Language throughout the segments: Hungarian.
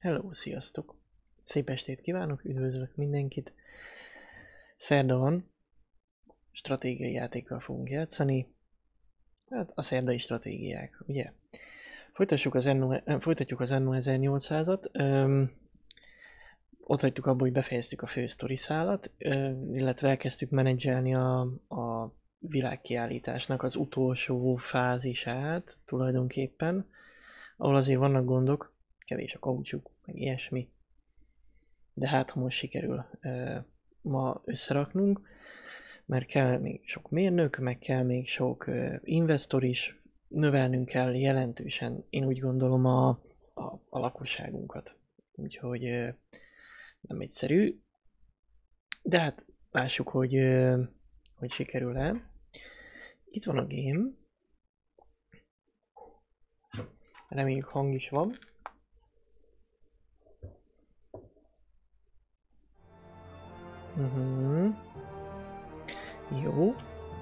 Hello, sziasztok! Szép estét kívánok, üdvözlök mindenkit! Szerda van, stratégiai játékkal fogunk játszani. Hát a szerdai stratégiák, ugye? Folytatjuk az Anno 1800-at. Ott hagytuk abba, hogy befejeztük a fő sztori szálat, illetve elkezdtük menedzselni a világkiállításnak az utolsó fázisát tulajdonképpen, ahol azért vannak gondok, kevés a kaucsuk, meg ilyesmi. De hát, ha most sikerül ma összeraknunk, mert kell még sok mérnök, meg kell még sok investor is, növelnünk kell jelentősen, én úgy gondolom, a lakosságunkat. Úgyhogy nem egyszerű, de hát lássuk, hogy sikerül-e. Itt van a game. Reméljük hang is van. Jó.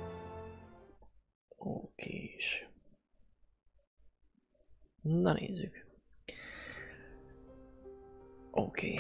Okés. Na nézzük. Oké.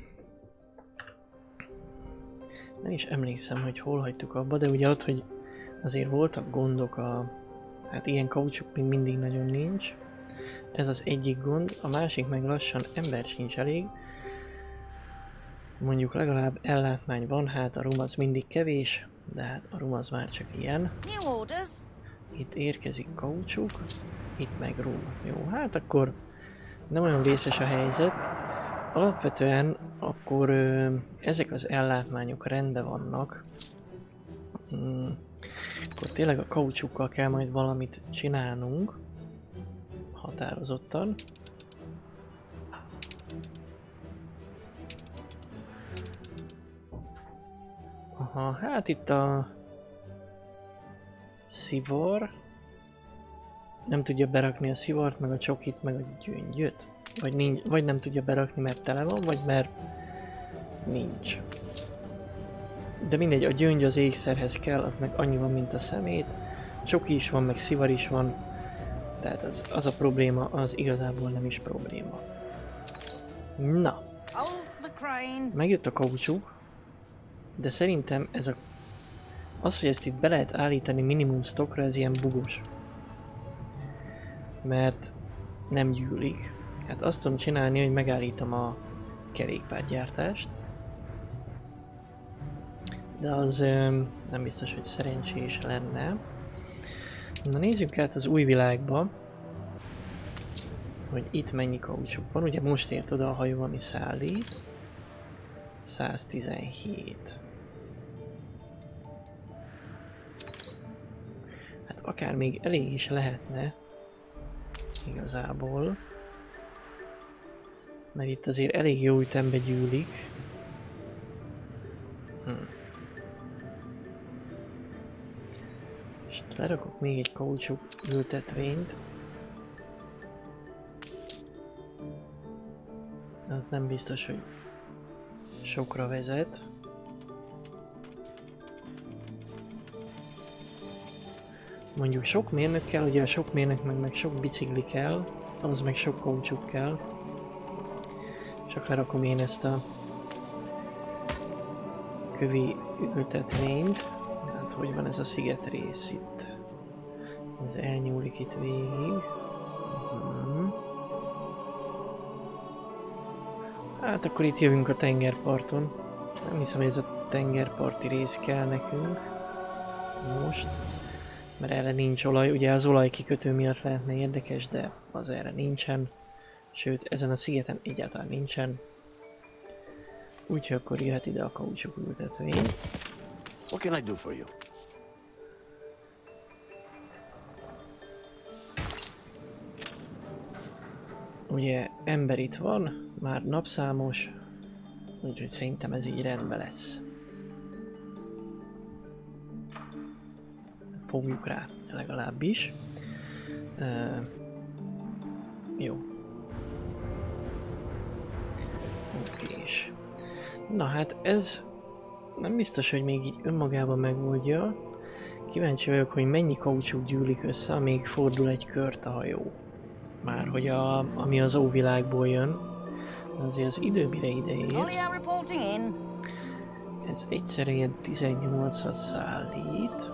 Nem is emlékszem, hogy hol hagytuk abba, de ugye ott, hogy azért voltak gondok hát ilyen kaucsuk még mindig nagyon nincs. Ez az egyik gond, a másik meg lassan ember sincs elég. Mondjuk legalább ellátmány van, hát a rum az mindig kevés, de hát a rum az már csak ilyen. Itt érkezik kaucsuk, itt meg rum. Jó, hát akkor nem olyan vészes a helyzet. Alapvetően akkor ezek az ellátmányok rendben vannak. Akkor tényleg a kaucsukkal kell majd valamit csinálnunk. Határozottan. Aha, hát itt a szivar. Nem tudja berakni a szivart, meg a csokit, meg a gyöngyöt. Vagy nem tudja berakni, mert tele van, vagy mert nincs. De mindegy, a gyöngy az ékszerhez kell, az meg annyi van, mint a szemét. Csoki is van, meg szivar is van. Tehát az a probléma, az igazából nem is probléma. Na. Megjött a kaucsuk. De szerintem az, hogy ezt itt be lehet állítani minimum stockra, ez ilyen bugos. Mert nem gyűlik. Hát azt tudom csinálni, hogy megállítom a kerékpárgyártást. De az nem biztos, hogy szerencsés lenne. Na nézzük át az új világba, hogy itt mennyi kaucsuk van. Ugye most ért oda a hajó, ami szállít. 117. Hát akár még elég is lehetne. Igazából. Mert itt azért elég jó ütembe gyűlik. És lerakok még egy kaucsuk ültetvényt. Az nem biztos, hogy sokra vezet. Mondjuk sok mérnök kell, ugye a sok mérnök meg sok bicikli kell, az meg sok kaucsuk kell. Csak lerakom én ezt a kövi ültetvényt. Hát hogy van ez a sziget rész itt? Ez elnyúlik itt végig. Hát akkor itt jövünk a tengerparton. Nem hiszem, hogy ez a tengerparti rész kell nekünk. Most. Mert erre nincs olaj. Ugye az olajkikötő miatt lehetne érdekes, de az erre nincsen. Sőt, ezen a szigeten egyáltalán nincsen. Úgyhogy akkor jöhet ide a kaucsuk ültetvény. What can I do for you? Ugye ember itt van, már napszámos, úgyhogy szerintem ez így rendben lesz. Fogjuk rá, legalábbis. Jó. Okés. Na hát ez nem biztos, hogy még így önmagában megoldja. Kíváncsi vagyok, hogy mennyi kaucsuk gyűlik össze, amíg fordul egy kört a hajó. Már hogy ami az óvilágból jön. Azért az idő mire ideér. Olio reporting in. Ez egyszerre ilyen 18-at szállít.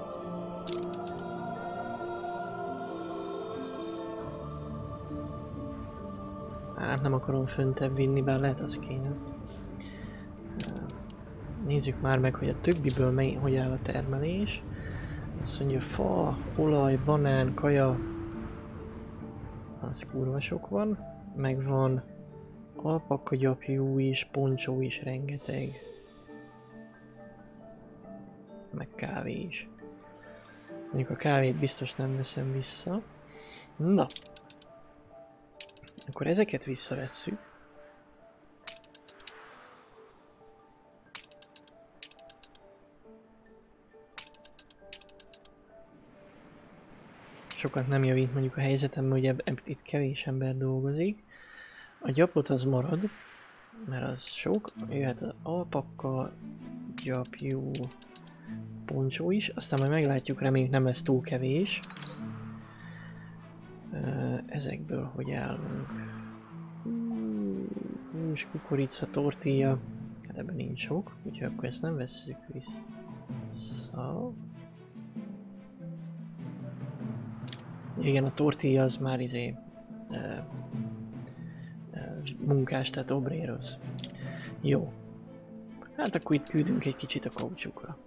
Hát nem akarom föntebb vinni, bár lehet az kéne. Nézzük már meg, hogy a többiből hogy áll a termelés. Azt mondja, fa, olaj, banán, kaja. Az kurva sok van. Meg van alpaka gyapjú is, poncsó is rengeteg. Meg kávé is. Mondjuk a kávét biztos nem veszem vissza. Na. Akkor ezeket visszavesszük. Sokat nem javít mondjuk a helyzetem, hogy itt kevés ember dolgozik. A gyapot az marad, mert az sok. Jöhet az alpaka, gyapjú, poncsó is. Aztán majd meglátjuk, reméljük nem lesz túl kevés. Ezekből hogy állunk? Hús, kukorica, tortilla. Hát ebben nincs sok, úgyhogy akkor ezt nem vesszük vissza. Igen, a tortilla az már munkás, tehát obréroz. Jó. Hát akkor itt küldünk egy kicsit a kaucsukra.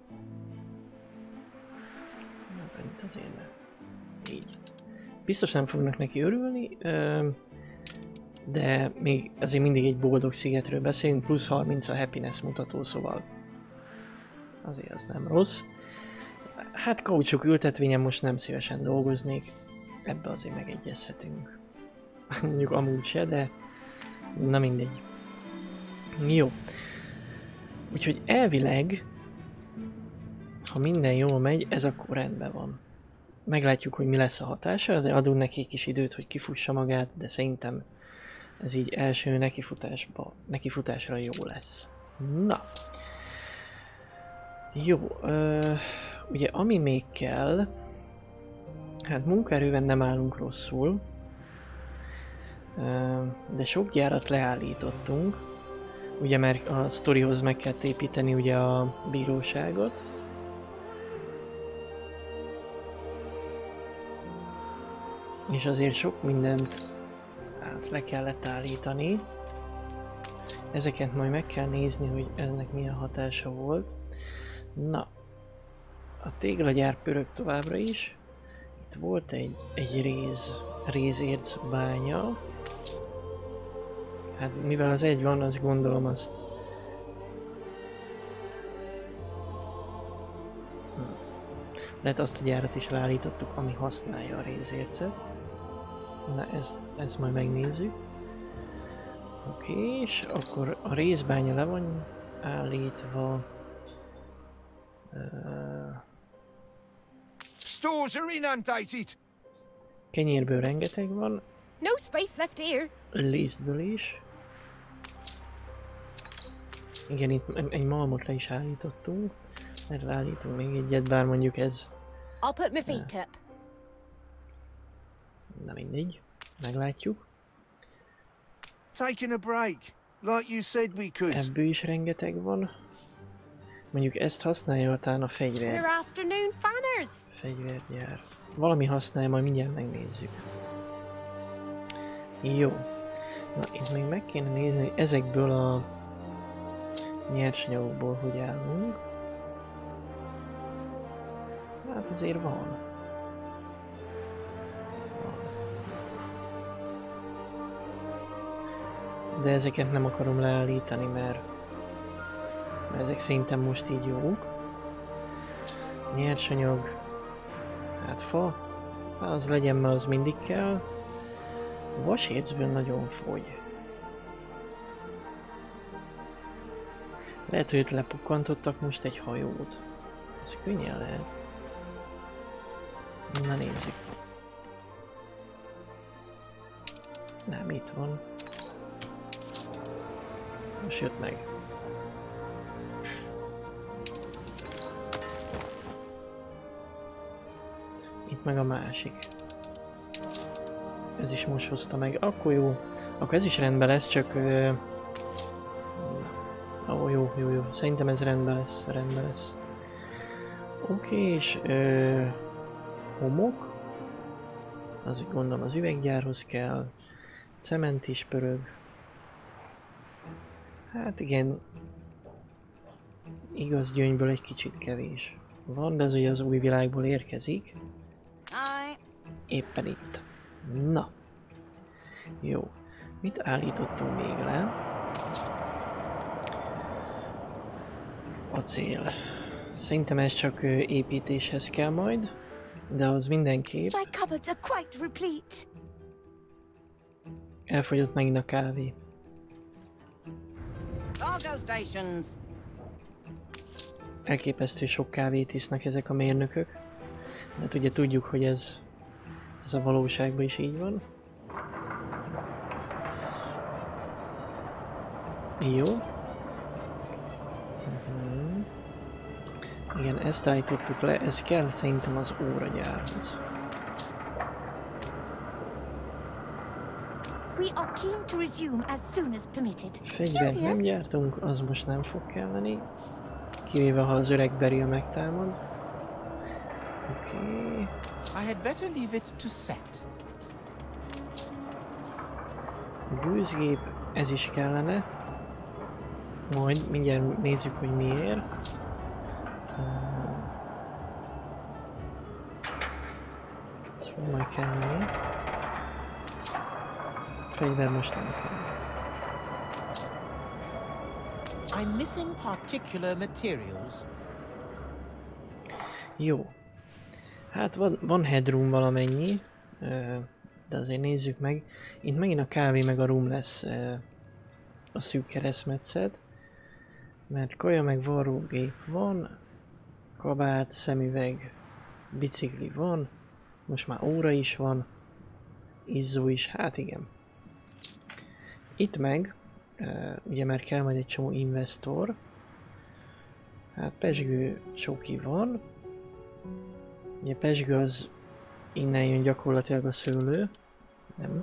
Itt azért nem. Így. Biztos nem fognak neki örülni, de még azért mindig egy boldog szigetről beszélünk, plusz 30 a happiness mutató, szóval azért az nem rossz. Hát kaucsuk ültetvényen most nem szívesen dolgoznék, ebbe azért megegyezhetünk. Mondjuk amúgy se, de na mindegy. Jó. Úgyhogy elvileg, ha minden jól megy, ez akkor rendben van. Meglátjuk, hogy mi lesz a hatása, de adunk neki egy kis időt, hogy kifussa magát, de szerintem ez így első nekifutásra jó lesz. Na. Jó. Ugye ami még kell, hát munkaerőben nem állunk rosszul, de sok gyárat leállítottunk, ugye mert a sztorihoz meg kell építeni ugye a bíróságot. És azért sok mindent le kellett állítani. Ezeket majd meg kell nézni, hogy ennek milyen hatása volt. Na, a téglagyár pörög továbbra is. Itt volt egy rézérc bánya. Hát mivel az egy van, azt gondolom azt... Lehet azt a gyárat is leállítottuk, ami használja a rézércet. Na ezt majd megnézzük. Oké, és akkor a rézbánya le van állítva. Stores are inundated. Kenyérből rengeteg van. No space left here. Lisztből is. Igen, itt egy malmot le is állítottunk. Erre állítunk még egyet, bár mondjuk ez... I'll put my feet up. Na mindegy, meglátjuk. Taking a break, like you said we could. Ebből is rengeteg van. Mondjuk ezt használja talán a They're afternoon fanners. fegyvergyár. Valami használja, majd mindjárt megnézzük. Jó. Na itt még meg kéne nézni, hogy ezekből a nyersanyagokból hogy állunk. Hát azért van. De ezeket nem akarom leállítani, mert ezek szerintem most így jók. Nyersanyag, hát fa, az legyen, mert az mindig kell. Vasércből nagyon fogy. Lehet, hogy itt lepukkantottak most egy hajót. Ez könnyen lehet. Na nézzük. Nem, itt van. Most jött meg. Itt meg a másik. Ez is most hozta meg. Akkor jó. Akkor ez is rendben lesz, csak Ó, jó. Szerintem ez rendben lesz. Oké, és homok. Az gondolom az üveggyárhoz kell. Cement is pörög. Hát igen. Igaz, gyöngyből egy kicsit kevés. Van, de ez ugye az új világból érkezik. Éppen itt. Na. Jó. Mit állítottunk még le? Acél. Szerintem ez csak építéshez kell majd, de az mindenképp. My cupboards are quite replete. Elfogyott megint a kávé. Cargo stations. Elképesztő sok kávét isznak ezek a mérnökök. De hát ugye tudjuk, hogy ez a valóságban is így van. Jó. Igen, ezt állítottuk le, ez kell szerintem az óragyárhoz. We are keen to resume as soon as permitted. Fegyvert nem gyártunk, az most nem fog kelleni. Kivéve ha az öreg Beryl megtámad. Oké. I had better leave it to set. Gőzgép, ez is kellene. Majd mindjárt nézzük, hogy miért. Ez fog majd kelleni. Fegyver most nem kell. I'm missing particular materials. Jó. Hát van headroom valamennyi, de azért nézzük meg. Itt megint a kávé meg a room lesz a szűk keresztmetszet. Mert kaja meg varrógép van, kabát, szemüveg, bicikli van, most már óra is van, izzó is, hát igen. Itt meg, ugye már kell majd egy csomó investor, hát pezsgő csoki van, ugye pezsgő az innen jön gyakorlatilag a szőlő, nem,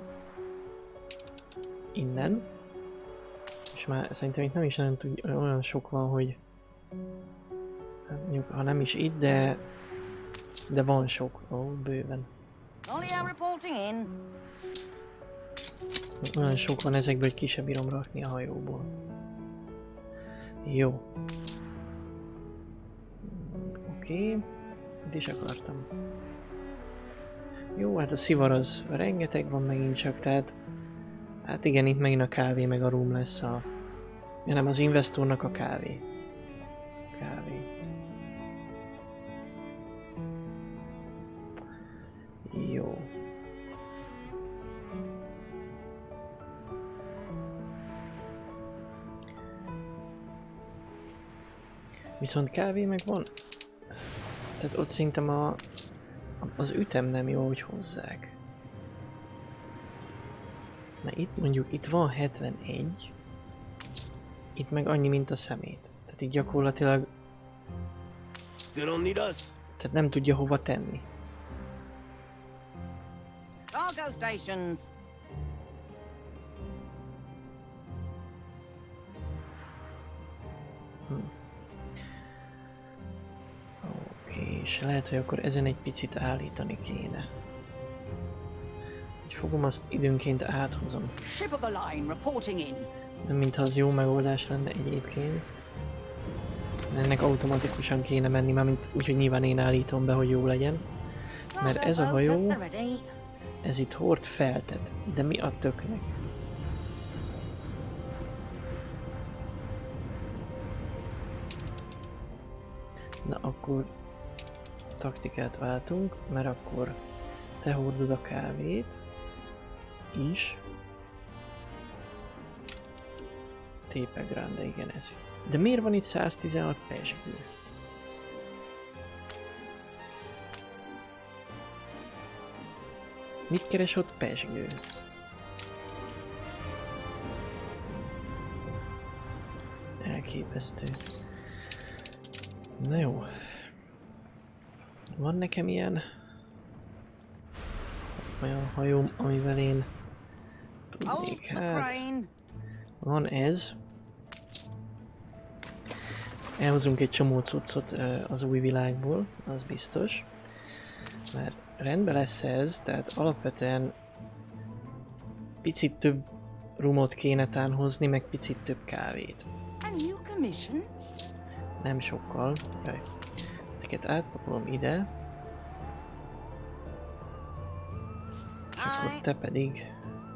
innen. És már szerintem itt nem is olyan sok van, hogy hát mondjuk, ha nem is itt, de van sok. Ó, bőven. Olyan sok van ezekből, hogy ki sem bírom rakni a hajóból. Jó. Oké. Itt is akartam. Jó, hát a szivar az rengeteg van megint csak, tehát hát igen, itt megint a kávé meg a room lesz a... Ja, nem, az investornak a kávé. Jó. Viszont kávé meg van. Tehát ott szerintem az ütem nem jó, hogy hozzák. Mert itt mondjuk, itt van 71, itt meg annyi, mint a szemét. Tehát így gyakorlatilag... Still don't need us? Tehát nem tudja hova tenni. Cargo stations. Oké, és lehet, hogy akkor ezen egy picit állítani kéne. Úgy fogom, azt időnként áthozom. Ship of the line reporting in. Nem mintha az jó megoldás lenne egyébként. Ennek automatikusan kéne menni, mármint úgyhogy nyilván én állítom be, hogy jó legyen. Mert ez a hajó, ez itt hord felted. De mi a töknek? Na akkor taktikát váltunk, mert akkor te hordod a kávét is. Tépe Grande, igen ez. De miért van itt 116 pezsgő? Mit keres ott pezsgő? Elképesztő. Na jó. Van nekem ilyen olyan hajóm, amivel én tudnék, hát van ez. Elhozunk egy csomó cuccot az új világból, az biztos. Mert rendben lesz ez, tehát alapvetően picit több rumot kéne tán hozni, meg picit több kávét. A new commission? Nem sokkal. Jaj. Ezeket átpakolom ide. És akkor te pedig...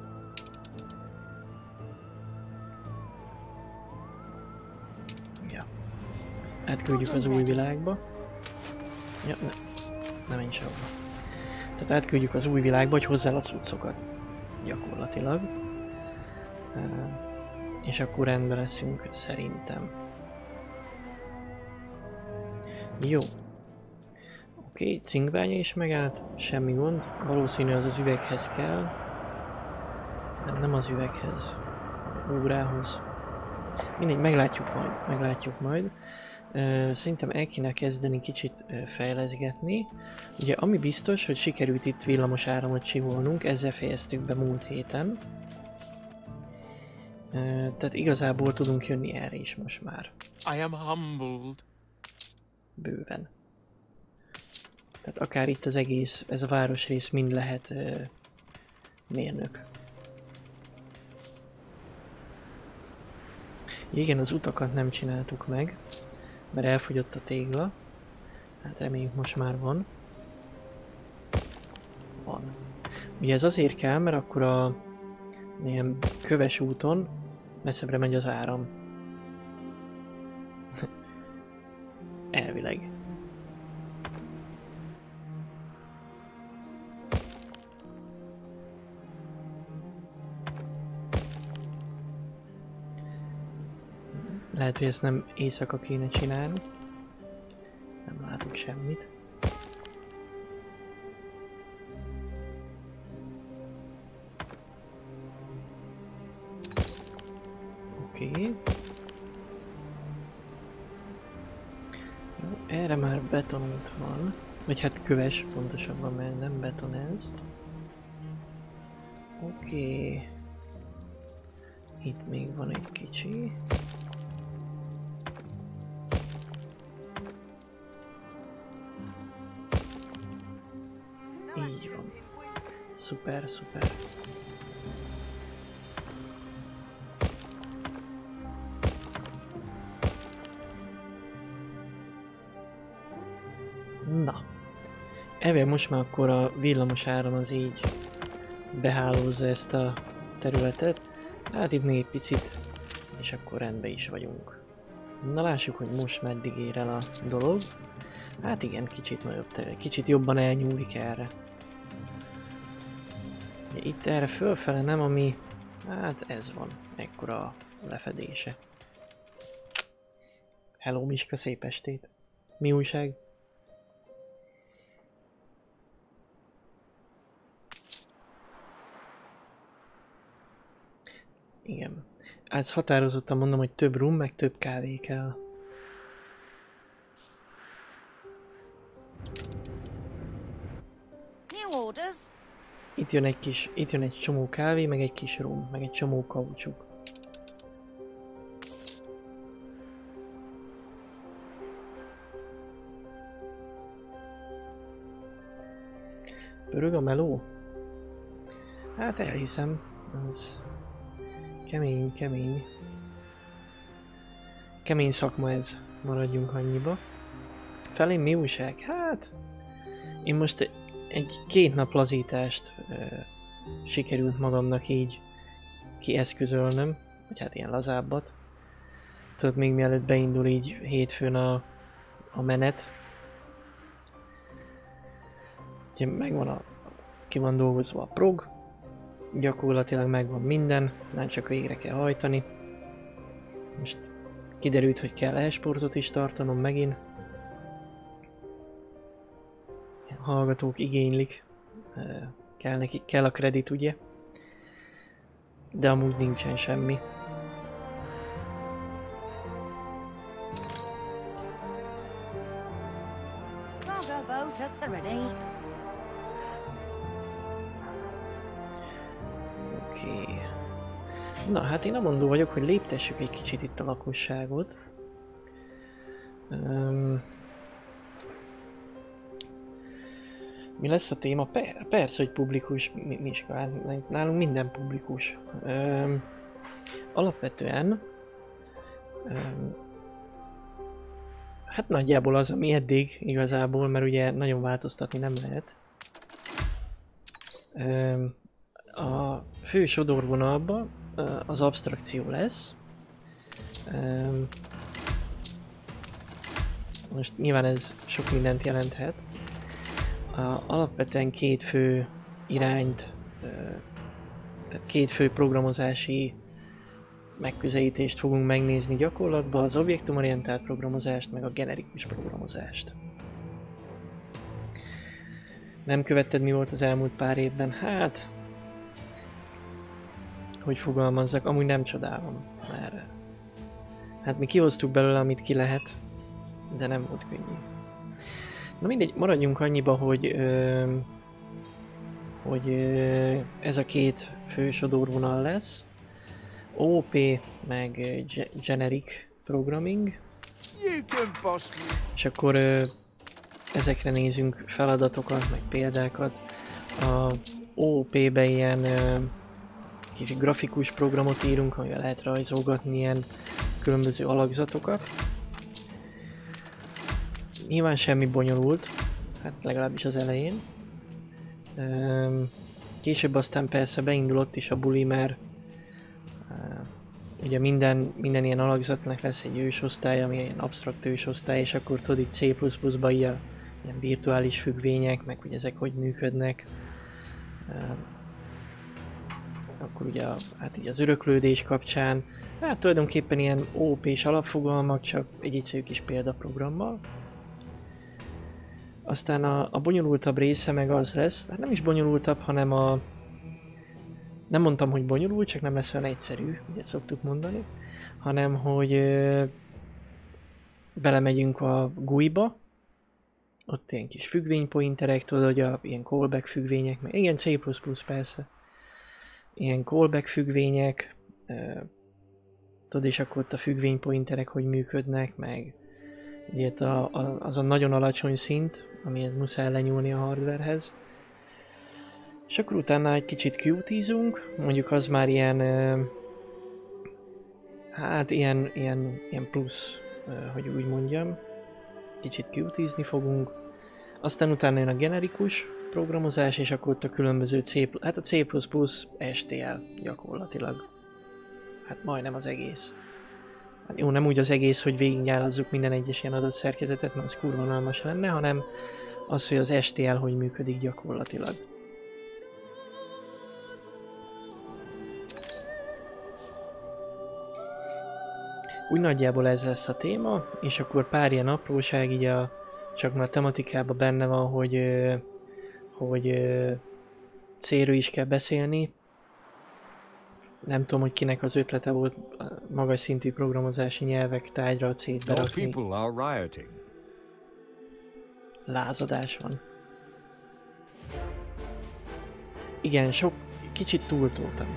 Ja. Átküldjük az új világba. Ja, nem menj sehova. Tehát átküldjük az új világba, hogy hozzá a cuccokat. Gyakorlatilag. És akkor rendben leszünk, szerintem. Jó. Oké, cinkbánya is megállt, semmi gond. Valószínű az üveghez kell. Nem az üveghez. Órához. Mindegy, meglátjuk majd. Szerintem el kéne kezdeni kicsit fejleszgetni. Ugye ami biztos, hogy sikerült itt villamos áramot csiholnunk, ezzel fejeztük be múlt héten. Tehát igazából tudunk jönni erre is most már. I am humbled. Bőven. Tehát akár itt az egész, ez a városrész mind lehet mérnök. Igen, az utakat nem csináltuk meg, mert elfogyott a tégla. Hát reméljük most már van. Van. Ugye ez azért kell, mert akkor a ilyen köves úton messzebbre megy az áram. Elvileg. Lehet, hogy ezt nem éjszaka kéne csinálni. Nem látok semmit. Oké. Erre már betonút van. Vagy hát köves, pontosabban, mert nem beton ez. Oké. Itt még van egy kicsi. Így van. Szuper, szuper. Na. Ezzel most már akkor a villamos áram az így behálózza ezt a területet. Hát itt még egy picit, és akkor rendben is vagyunk. Na lássuk, hogy most meddig ér el a dolog. Hát igen, kicsit nagyobb terület, kicsit jobban elnyúlik erre. Itt erre fölfele nem, ami... Hát ez van, ekkora a lefedése. Hello Miska, szép estét! Mi újság? Igen. Ez határozottan mondom, hogy több rum, meg több kávé kell. New orders? Itt jön egy csomó kávé, meg egy kis rum, meg egy csomó kaucsuk. Pörög a meló? Hát elhiszem, az kemény, kemény. Kemény szakma ez, maradjunk annyiba. Felém mi újság? Hát... Én most két nap lazítást sikerült magamnak így kieszközölnöm, vagy hát ilyen lazábbat. Tudod, még mielőtt beindul így hétfőn a menet. Ugye megvan ki van dolgozva a prog, gyakorlatilag megvan minden, már csak végre kell hajtani. Most kiderült, hogy kell e-sportot is tartanom megint. Hallgatók igénylik, kell a kredit, ugye? De amúgy nincsen semmi. Cargo boat at the ready. Oké. Na, hát én amondó vagyok, hogy léptessük egy kicsit itt a lakosságot. Mi lesz a téma? Persze, hogy publikus, Miska, hát nálunk minden publikus. Alapvetően hát nagyjából az, ami eddig igazából, mert ugye nagyon változtatni nem lehet. A fő sodorvonalban az abstrakció lesz. Most nyilván ez sok mindent jelenthet. Alapvetően két fő irányt, tehát két fő programozási megközelítést fogunk megnézni gyakorlatban, az objektumorientált programozást, meg a generikus programozást. Nem követted, mi volt az elmúlt pár évben? Hát, hogy fogalmazzak, amúgy nem csodálom, mert hát mi kihoztuk belőle, amit ki lehet, de nem volt könnyű. Na mindegy, maradjunk annyiba, hogy ez a két fő sodorvonal lesz. OP meg generic programming. És akkor ezekre nézünk feladatokat, meg példákat. A OP-be ilyen kis grafikus programot írunk, amivel lehet rajzolgatni ilyen különböző alakzatokat. Nyilván semmi bonyolult, hát legalábbis az elején. Később aztán persze beindulott is a buli, mert ugye minden ilyen alakzatnak lesz egy ősosztály, ami ilyen absztrakt ősosztály, és akkor tudod itt C++-ba ilyen virtuális függvények, meg hogy ezek hogy működnek. Akkor ugye hát így az öröklődés kapcsán, hát tulajdonképpen ilyen OP-s alapfogalmak, csak egy egyszerű kis példaprogrammal. Aztán a bonyolultabb része meg az lesz, hát nem is bonyolultabb, hanem nem mondtam, hogy bonyolult, csak nem lesz olyan egyszerű, ugye szoktuk mondani, hanem hogy belemegyünk a GUI-ba, ott ilyen kis függvénypointerek, tudod, hogy ilyen callback függvények, meg igen, C++ persze, ilyen callback függvények, tudod, és akkor ott a függvénypointerek hogy működnek, meg ugye az a nagyon alacsony szint, amihez muszáj lenyúlni a hardwarehez. És akkor utána egy kicsit Qt-zunk, mondjuk az már ilyen, hát ilyen plusz, hogy úgy mondjam. Kicsit Qt-zni fogunk. Aztán utána jön a generikus programozás, és akkor ott a különböző hát a C++ STL gyakorlatilag. Hát majdnem az egész. Hát jó, nem úgy az egész, hogy végignyálazzuk minden egyes ilyen adatszerkezetet, mert az kurva unalmas lenne, hanem az, hogy az STL hogy működik gyakorlatilag. Úgy nagyjából ez lesz a téma, és akkor pár ilyen apróság, így csak már a tematikában benne van, hogy C-ről is kell beszélni. Nem tudom, hogy kinek az ötlete volt magas szintű programozási nyelvek tárgyra a C-t berakni. Lázadás van. Igen, kicsit túltoltam.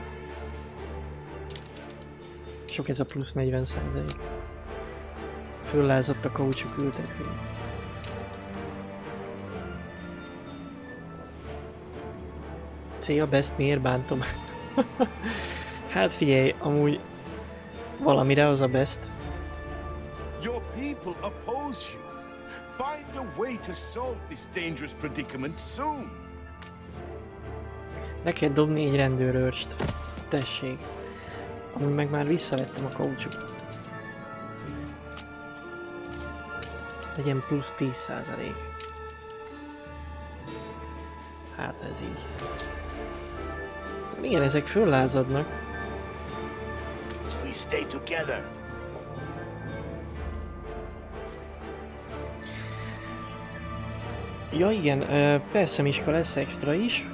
Sok ez a plusz 40%. Föllázadt a kaucsuk ültetvény. C a best, miért bántom? Hát figyelj, amúgy valamire az a best. Your people oppose you. Find a way to solve this dangerous predicament soon. Le kell dobni egy rendőrőrst. Tessék. Amúgy meg már visszavettem a kaucsuk. Legyen plusz 10%. Hát ez így. Igen, ezek föllázadnak. We stay together. Ja igen, persze Miska, lesz extra is.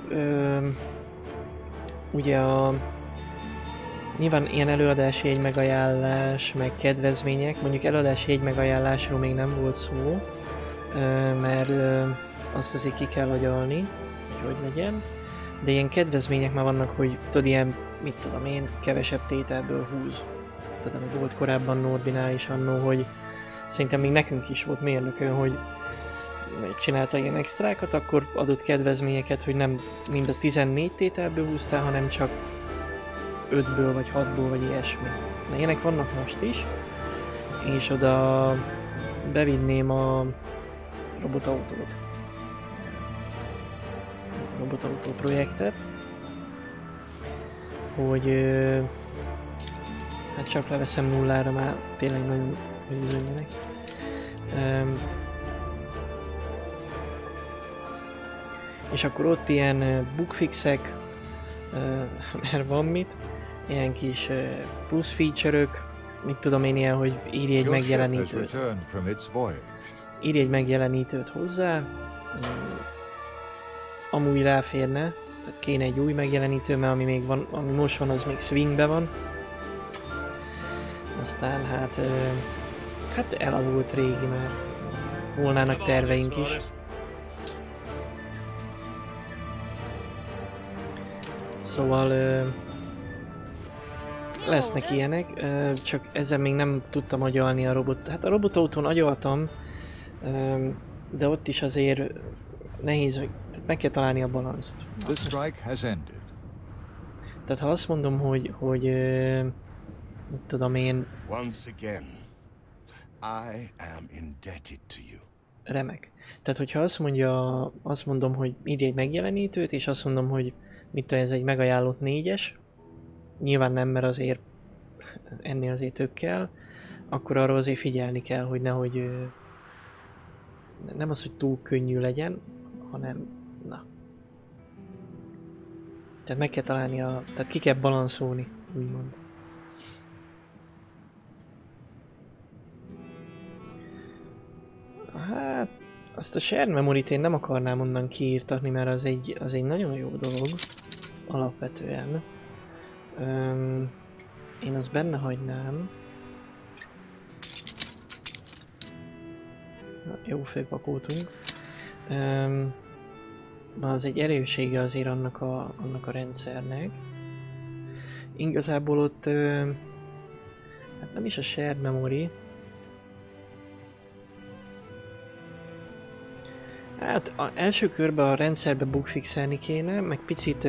Ugye nyilván ilyen előadási jegymegajánlás, meg kedvezmények, mondjuk előadási jegymegajánlásról még nem volt szó, mert azt azért ki kell agyalni, hogy legyen. De ilyen kedvezmények már vannak, hogy tudod, ilyen mit tudom én, kevesebb tételből húz. Tehát ami volt korábban Norbinál is annó, hogy szerintem még nekünk is volt mérnökön, hogy csinálta ilyen extrákat, akkor adott kedvezményeket, hogy nem mind a 14 tételből húztál, hanem csak 5-ből vagy 6-ból vagy ilyesmi. Na ilyenek vannak most is, és oda bevinném a robotautót. Robotautó projektet, hogy hát csak leveszem nullára, már tényleg nagyon üzönjenek. És akkor ott ilyen bugfixek, mert van mit, ilyen kis plusz feature-ök, mit tudom én ilyen, hogy írj egy megjelenítőt. Írj egy megjelenítőt hozzá, amúgy ráférne, tehát kéne egy új megjelenítő, mert ami még van, ami most van, az még swingbe van. Aztán hát elavult régi már, volnának terveink is. Szóval lesznek ilyenek, csak ezen még nem tudtam agyalni a robot. Hát a robotautón agyaltam, de ott is azért nehéz, hogy meg kell találni a balanszt. Tehát ha azt mondom, hogy mit tudom én... Once again, I am indebted to you. Remek. Tehát hogyha azt mondom, hogy írj egy megjelenítőt, és azt mondom, hogy mit tudom, ez egy megajánlott 4-es, nyilván nem, mert azért ennél azért több kell, akkor arra azért figyelni kell, hogy nehogy nem az, hogy túl könnyű legyen, hanem na. Tehát meg kell találni tehát ki kell balanszolni, úgymond. Hát, azt a shared memory-t én nem akarnám onnan kiírtatni, mert az egy nagyon jó dolog, alapvetően. Én azt benne hagynám. Na, jó, fölpakoltunk. Az egy erőssége azért annak a rendszernek. Igazából ott hát nem is a shared memory. Hát az első körben a rendszerbe bugfixelni kéne, meg picit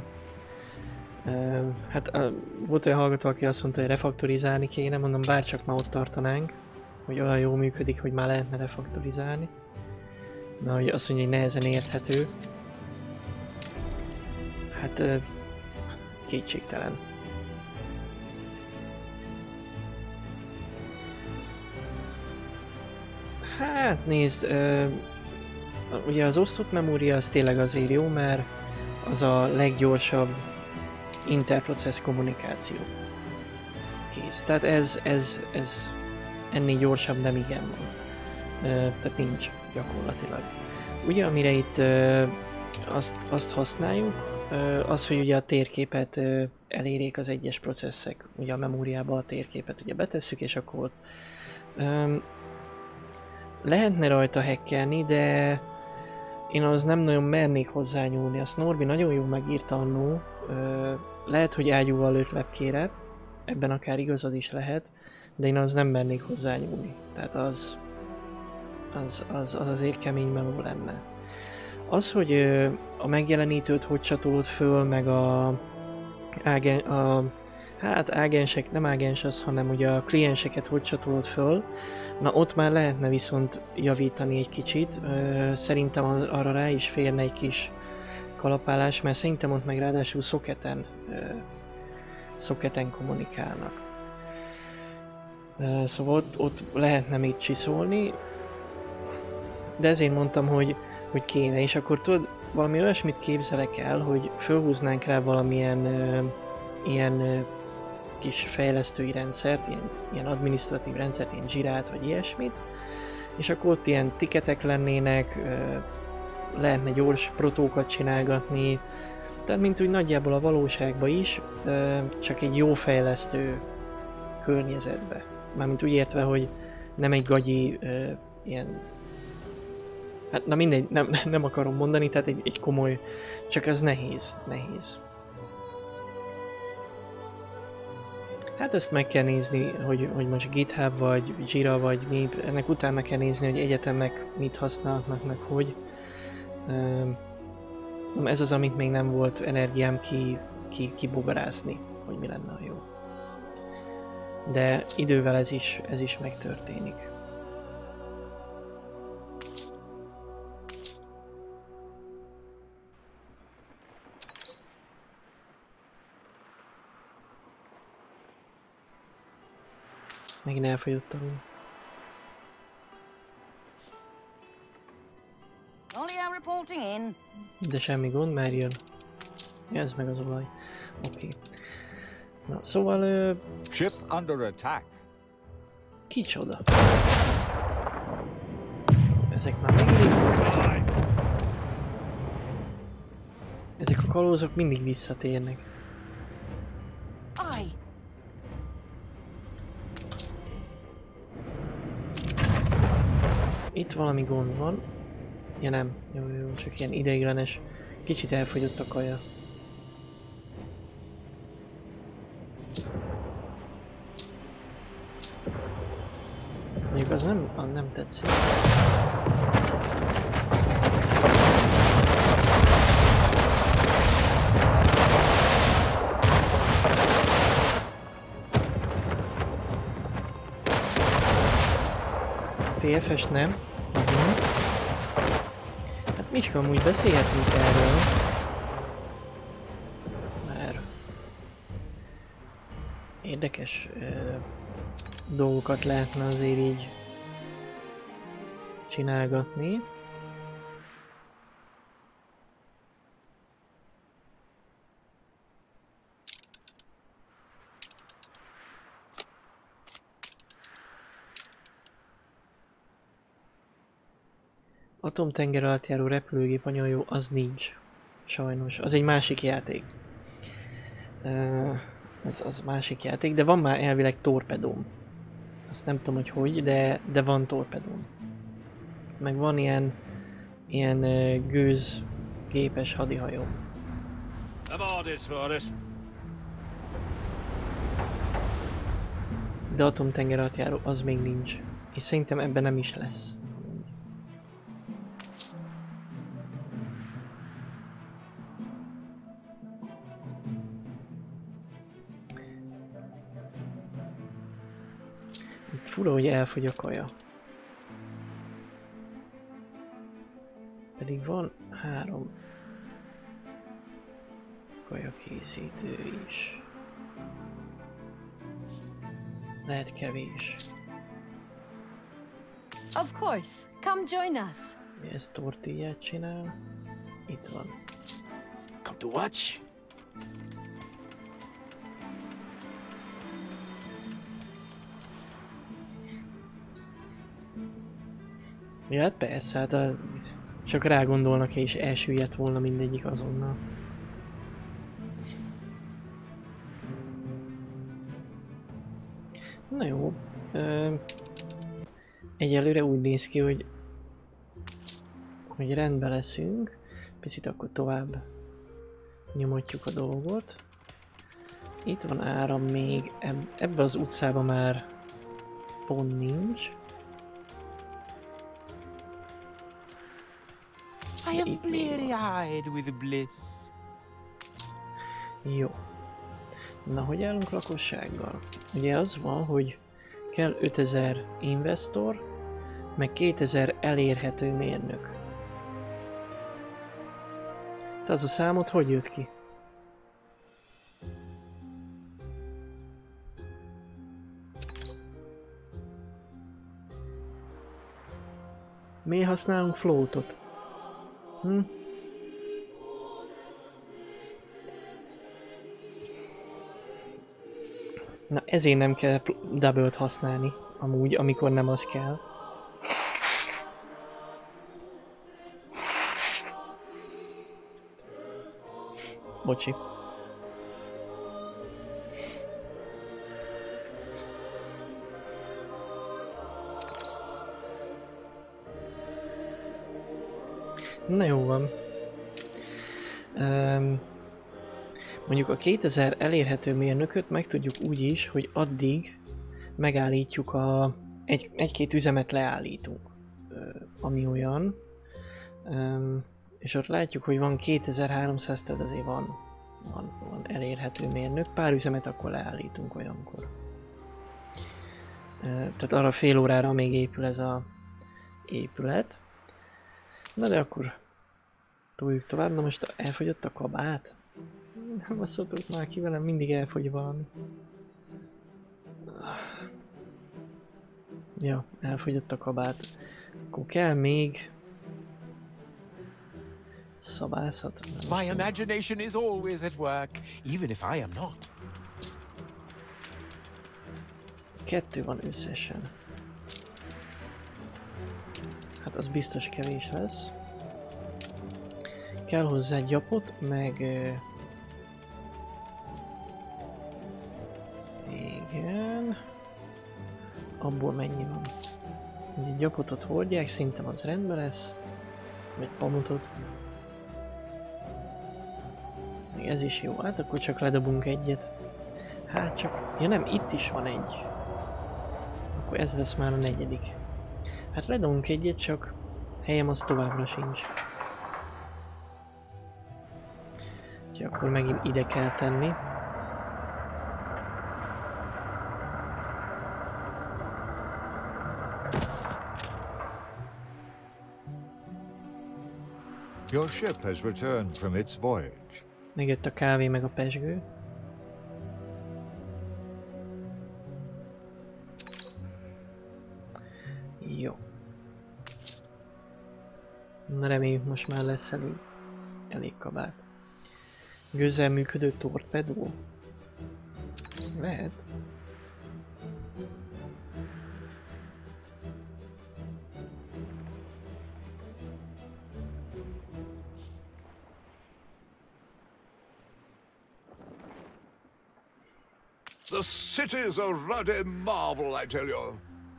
volt olyan hallgató, aki azt mondta, hogy refaktorizálni kéne, mondom bárcsak már ott tartanánk, hogy olyan jól működik, hogy már lehetne refaktorizálni. Na, hogy azt mondja, hogy nehezen érthető. Hát kétségtelen. Hát nézd, ugye az osztott memória az tényleg azért jó, mert az a leggyorsabb interprocess kommunikáció. Kész. Tehát ez ennél gyorsabb nem igen van. Tehát nincs gyakorlatilag. Ugye amire itt azt használjuk, az, hogy ugye a térképet elérjék az egyes processzek. Ugye a memóriába a térképet ugye betesszük, és akkor ott lehetne rajta hackelni, de én az nem nagyon mernék hozzányúlni. Azt Norbi nagyon jól megírta annó. Lehet, hogy ágyúval lőtt webkére, ebben akár igazad is lehet, de én az nem mernék hozzányúlni. Tehát az azért kemény meló lenne. Az, hogy a megjelenítőt hogy csatolod föl, meg hát ágensek, nem ágens az, hanem ugye a klienseket hogy csatolod föl, na ott már lehetne viszont javítani egy kicsit. Szerintem arra rá is férne egy kis kalapálás, mert szerintem ott meg ráadásul szoketen kommunikálnak. Szóval ott lehetne még csiszolni, de ezért mondtam, hogy kéne, és akkor tudod, valami olyasmit képzelek el, hogy fölhúznánk rá valamilyen ilyen kis fejlesztői rendszert, ilyen adminisztratív rendszert, ilyen Jirát vagy ilyesmit, és akkor ott ilyen tiketek lennének, lehetne gyors protókat csinálgatni, tehát mint úgy nagyjából a valóságban is, csak egy jó fejlesztő környezetbe. Mármint úgy értve, hogy nem egy gagyi ilyen... Hát na mindegy, nem akarom mondani, tehát egy komoly... Csak az nehéz. Hát ezt meg kell nézni, hogy most GitHub vagy Jira vagy mi, ennek utána kell nézni, hogy egyetemek mit használnak, meg hogy. Ez az, amit még nem volt energiám kibogarászni, hogy mi lenne a jó. De idővel ez is megtörténik. Megint elfogyott a ló. Olio reporting in. De semmi gond, már jön. Ja, ez meg az olaj. Oké. Na, szóval... Ship under attack. Kicsoda? Ezek már megint... Ezek a kalózok mindig visszatérnek. Aye. Itt valami gond van. Ja nem, jó, csak ilyen ideiglenes. Kicsit elfogyott a kaja. Mondjuk az nem tetszik. TFS nem. Hát Miska, amúgy beszélhetünk erről. Már érdekes dolgokat lehetne azért így csinálgatni. Atomtenger alatt járó repülőgép anyajó, az nincs. Sajnos. Az egy másik játék. Az másik játék, de van már elvileg torpedóm. Azt nem tudom, hogy, de van torpedóm. Meg van ilyen gőzgépes hadihajó. De atomtenger alatt járó, az még nincs. És szerintem ebben nem is lesz. Fura, hogy elfogy a kaja. Pedig van 3 kajakészítő is. Lehet kevés. Of course. Come join us. Ez tortillát csinál. Itt van. Come to watch. Ja, hát persze, hát csak rágondolnak és elsüllyedt volna mindegyik azonnal. Na jó. Egyelőre úgy néz ki, hogy rendben leszünk. Picit akkor tovább nyomatjuk a dolgot. Itt van áram még. Ebben az utcában már pont nincs. I am bleary-eyed with bliss. Jó. Na, hogy állunk lakossággal? Ugye az van, hogy kell 5000 investor, meg 2000 elérhető mérnök. Te az a számot hogy jött ki? Miért használunk floatot? Na ezért nem kell double-t használni, amúgy, amikor nem az kell. Bocsi. Na jó van. Mondjuk a 2000 elérhető mérnököt meg tudjuk úgy is, hogy addig megállítjuk egy-két üzemet leállítunk, ami olyan. És ott látjuk, hogy van 2300, tehát azért van elérhető mérnök. Pár üzemet akkor leállítunk olyankor. Tehát arra fél órára még épül ez a épület. Na de akkor toljuk tovább. Na most elfogyott a kabát? Nem basszotok már ki velem, mindig elfogy valami. Ja, elfogyott a kabát. Akkor kell még szabászat. My imagination is always at work, even if I am not. 2 van összesen. Hát az biztos kevés lesz. Kell hozzá gyapot, meg... igen... Abból mennyi van? Egy gyapotot hordják, szerintem az rendben lesz. Vagy pamutot. Még ez is jó, hát akkor csak ledobunk egyet. Hát csak... ja nem, itt is van egy. Akkor ez lesz már a 4. Hát ledobunk egyet, csak helyem az továbbra sincs. Úgyhogy akkor megint ide kell tenni. Your ship has returned from its voyage. Megjött a kávé meg a pezsgő. Jó. Na reméljük most már lesz elég kabát. Gőzzel működő torpedó? Lehet. The city's a ruddy marvel, I tell you.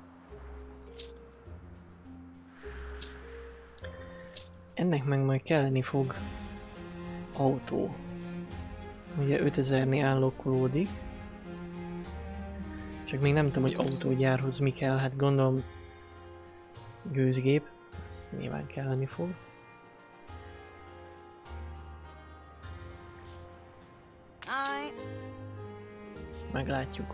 Ennek meg majd kelleni fog autó. Ugye 5000-nél állokkolódik. Csak még nem tudom, hogy autógyárhoz mi kell, hát gondolom gőzgép. Ezt nyilván kelleni fog. Meglátjuk.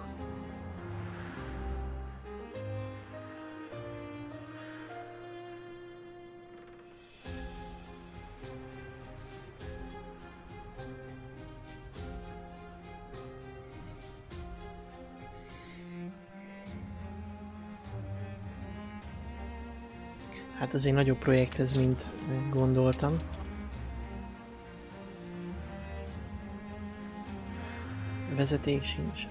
Hát ez egy nagyobb projekt ez, mint gondoltam. Vezeték sincs.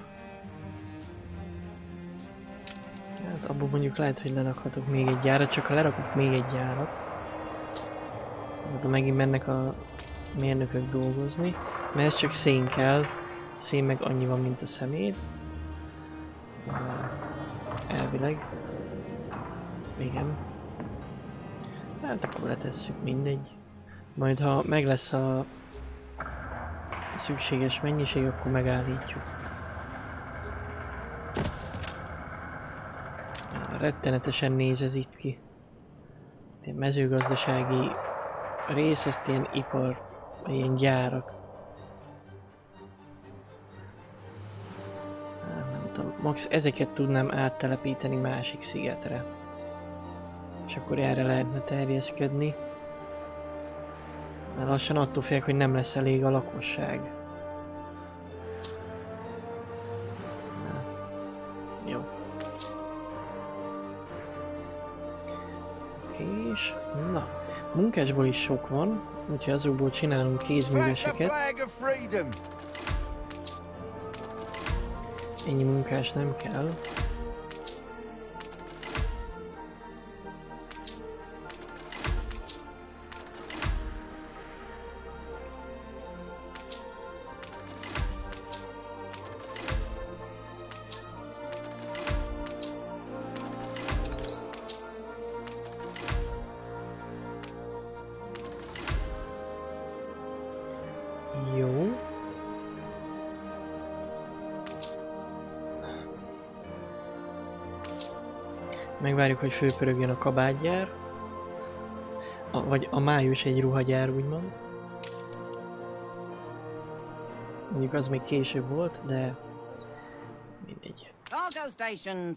Hát abból mondjuk lehet, hogy lerakhatok még egy gyárat, csak ha lerakok még egy gyárat, oda megint mennek a mérnökök dolgozni, mert ez csak szén kell, szén meg annyi van, mint a szemét. Elvileg. Igen. Hát akkor letesszük, mindegy. Majd ha meg lesz a szükséges mennyiség, akkor megállítjuk. Rettenetesen néz ez itt ki. Ilyen mezőgazdasági rész, ezt ilyen ipar, ilyen gyárak. Nem tudom, max ezeket tudnám áttelepíteni másik szigetre. És akkor erre lehetne terjeszkedni. Mert lassan attól félek, hogy nem lesz elég a lakosság. Jó. És na, munkásból is sok van, úgyhogy azokból csinálunk kézműveseket. Ennyi munkás nem kell. Jó. Megvárjuk, hogy fölpörögjön a kabátgyár. Vagy a május egy ruhagyár, úgymond. Mondjuk az még később volt, de mindegy. Cargo stations.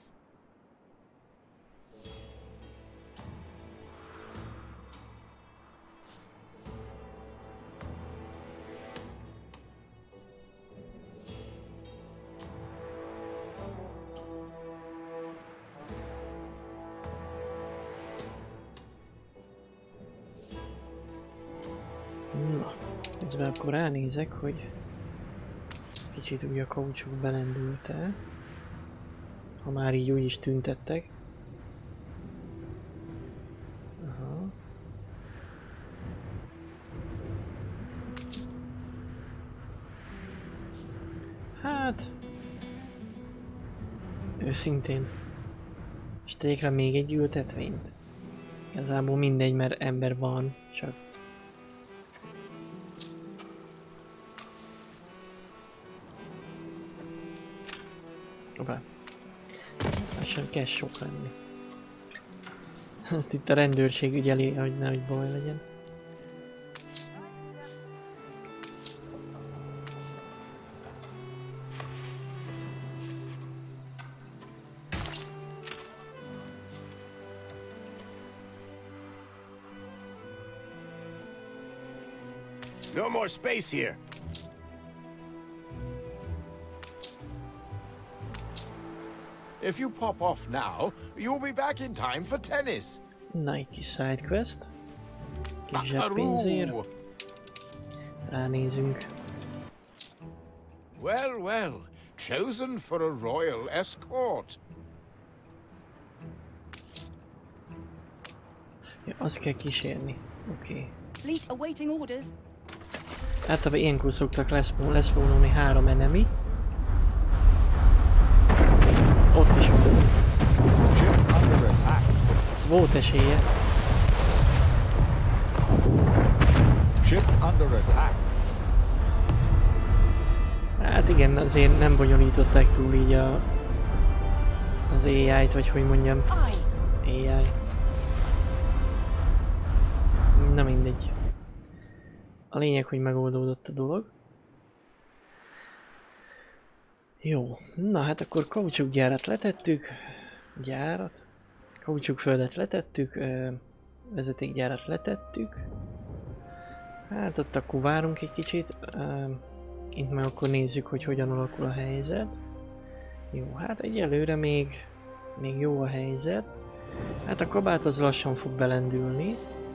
Na, közben akkor ránézek, hogy kicsit úgy a kaucsuk belendült-e. Ha már így úgy is tüntettek. Aha. Hát... Őszintén. És tegyek rá még egy ültetvényt. Igazából mindegy, mert ember van, csak... Hoppá. Lassan kezd sok lenni. Azt itt a rendőrség ügyeli, hogy nehogy baj legyen. No more space here. If you pop off now, you'll be back in time for tennis. Na, egy kis sidequest. Kis zseppénzér. Ránézünk. Well, well, chosen for a royal escort. Ja, azt kell kísérni. Oké. Fleet awaiting orders. Általában ilyenkor szoktak leszvónulni 3 enemy. Ott is volt. Ez volt esélye. Ship under attack. Hát igen, azért nem bonyolították túl így az AI-t, vagy hogy mondjam. AI. Na mindegy. A lényeg, hogy megoldódott a dolog. Jó, na hát akkor kaucsukgyárat letettük. Kaucsukföldet letettük. Vezetékgyárat letettük. Hát ott akkor várunk egy kicsit. Itt meg akkor nézzük, hogy hogyan alakul a helyzet. Jó, hát egyelőre még jó a helyzet. Hát a kabát az lassan fog belendülni.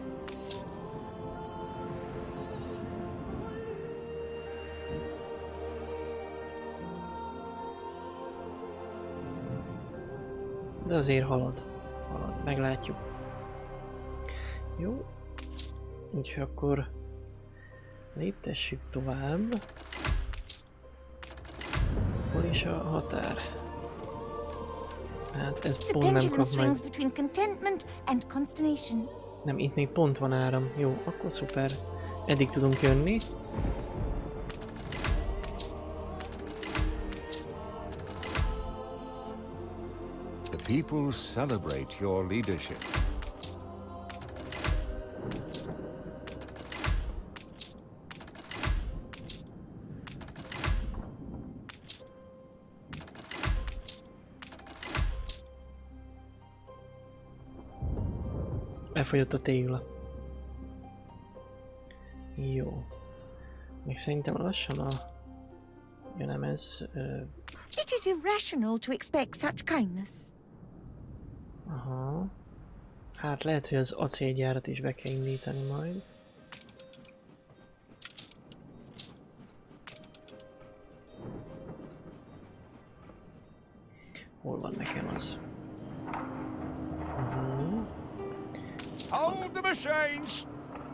De azért halad, meglátjuk. Jó, úgyhogy akkor léptessük tovább. Hol is a határ? Hát ez The pont nem pendulum kap swings meg. between contentment and consternation. Nem, itt még pont van áram. Jó, akkor szuper. Eddig tudunk jönni. The people celebrate your leadership. Elfogyott a tégla. Jó. Még szerintem lassan a... Ja nem ez... It is irrational to expect such kindness. Aha. Hát lehet, hogy az acélgyárat is be kell indítani majd. Hol van nekem az? Hold the machines!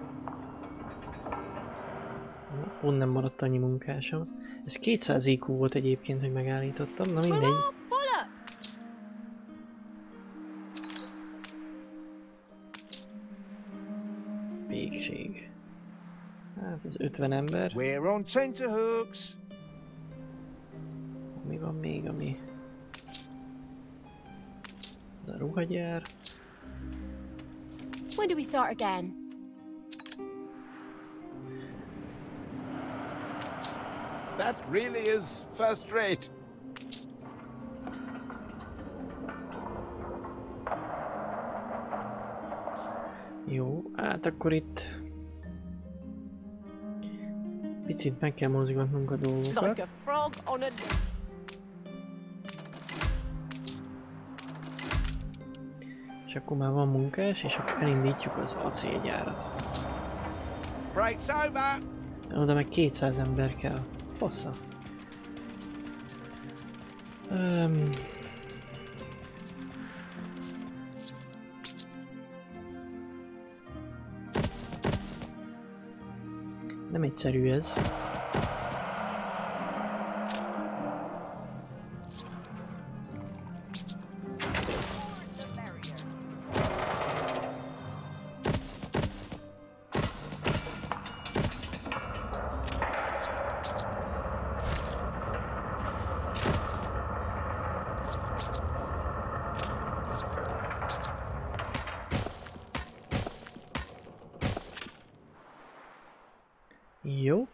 Pont nem maradt annyi munkásom. Ez 200 IQ volt egyébként, hogy megállítottam. Na mindegy. Végség. Hát ez 50 ember. We're on tenterhooks. Mi van még, ami... a ruhagyár. When do we start again? That really is first rate. Jó, hát akkor itt picit meg kell mozgatnunk a dolgokat. Like a frog on a... És akkor már van munkás, és akkor elindítjuk az acélgyárat. Break's over! Oda meg 200 ember kell. Fasza. Nem egyszerű ez. Jó.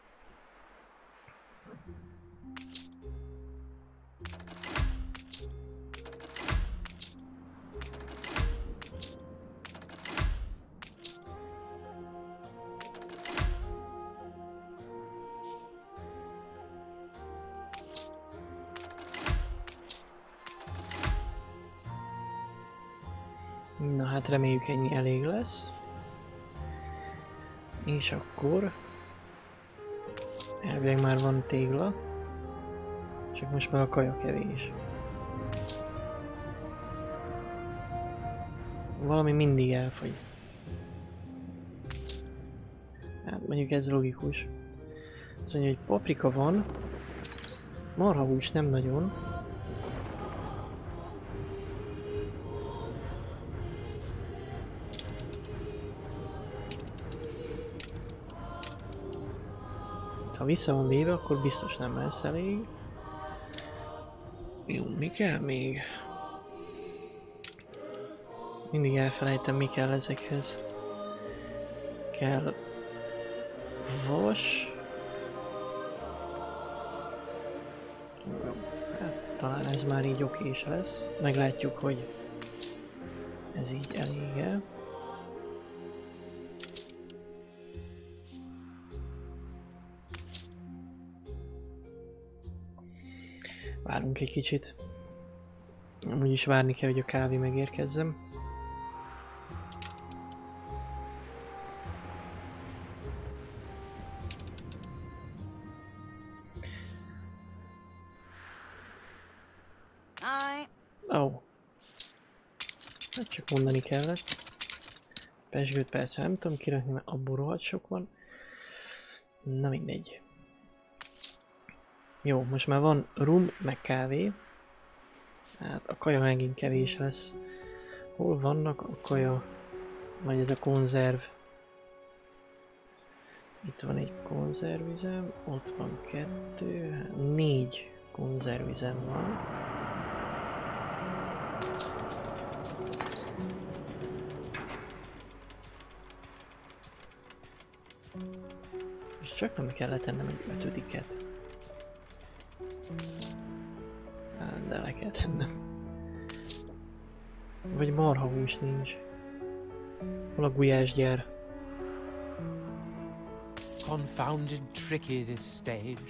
Na hát reméljük ennyi elég lesz. És akkor elvileg már van tégla, csak most már a kaja kevés. Valami mindig elfogy. Hát mondjuk ez logikus. Azt mondja, hogy paprika van, marhahús nem nagyon. Ha vissza van véve, akkor biztos nem lesz elég. Jó, mi kell még? Mindig elfelejtem, mi kell ezekhez. Kell vas. Jó, hát talán ez már így okés lesz. Meglátjuk, hogy ez így elég-e. Várunk egy kicsit. Amúgy is várni kell, hogy a kávé megérkezzem. Ó. Oh. Hát csak mondani kellett. Pezsgőt persze nem tudom kirakni, mert abból rohadt sok van. Na mindegy. Jó, most már van rum, meg kávé. Hát a kaja megint kevés lesz. Hol vannak a kaja? Vagy ez a konzerv? Itt van egy konzervüzem, ott van 2, 4 konzervüzem van. És csak nem kellett tennem egy 5-et. De le kell tennem. Vagy marhahús nincs. Hol a gulyásgyár? Confounded tricky this stage.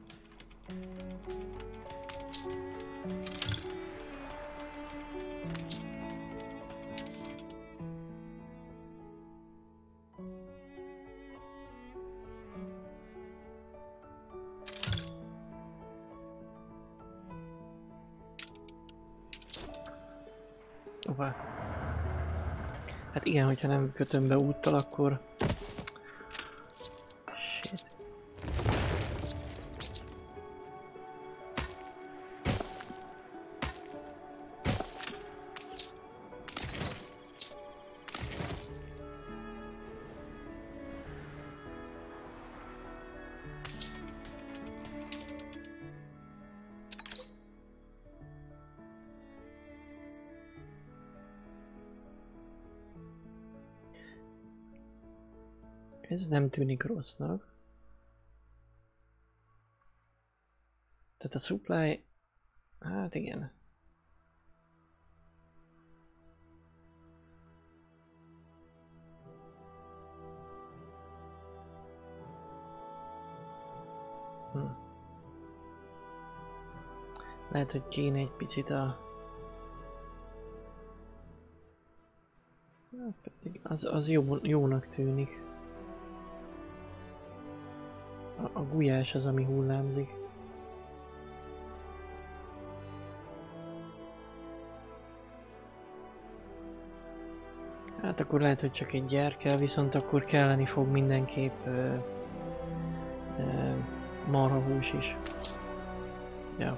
Hová? Hát igen, hogyha nem kötöm be úttal, akkor... Shit. Ez nem tűnik rossznak. Tehát a supply... Hát igen. Lehet, hogy kéne egy picit a... Az jónak tűnik. A gulyás az, ami hullámzik. Hát akkor lehet, hogy csak egy gyár kell, viszont akkor kelleni fog mindenképp marhahús is. Ja.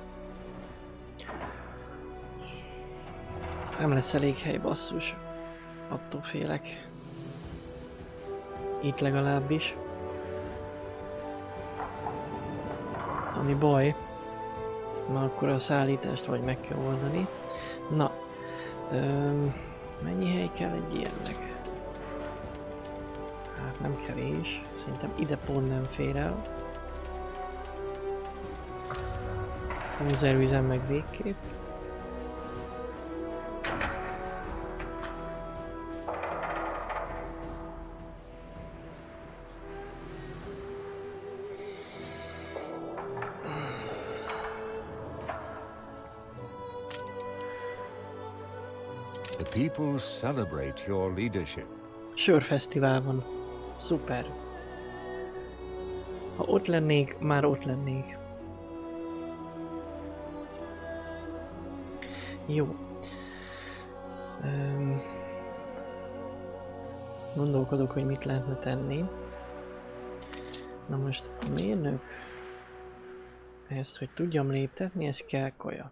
Nem lesz elég hely, basszus. Attól félek. Itt legalábbis. Ami baj. Na akkor a szállítást vagy meg kell oldani. Na. Mennyi hely kell egy ilyennek? Hát nem kevés. Szerintem ide pont nem fér el. Konzervüzem meg végképp. The people celebrate your leadership. Sörfesztivál van. Szuper. Ha ott lennék, már ott lennék. Jó. Gondolkodok, hogy mit lehetne tenni. Na most a mérnök... Ezt, hogy tudjam léptetni, ez kell kaja.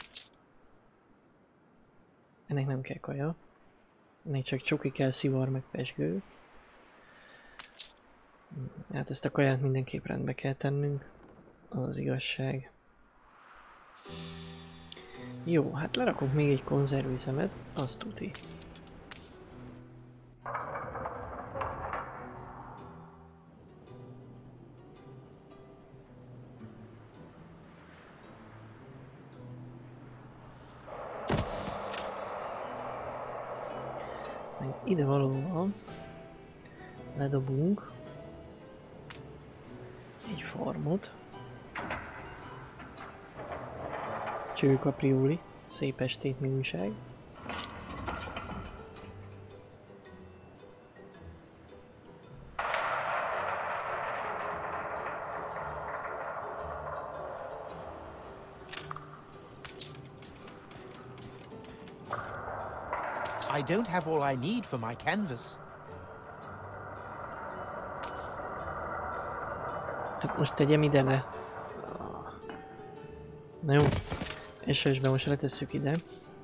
Ennek nem kell kaja. Ennek csak csoki kell, szivar meg pezsgő. Hát ezt a kaját mindenképp rendbe kell tennünk. Az az igazság. Jó, hát lerakok még egy konzervüzemet, azt tuti. Meg ide valóban ledobunk egy farmot. Csőkaprioli, szép estét, mi újság. I don't have all I need for my canvas. Hát most tegyem ide le. Na jó. SSB most letesszük ide.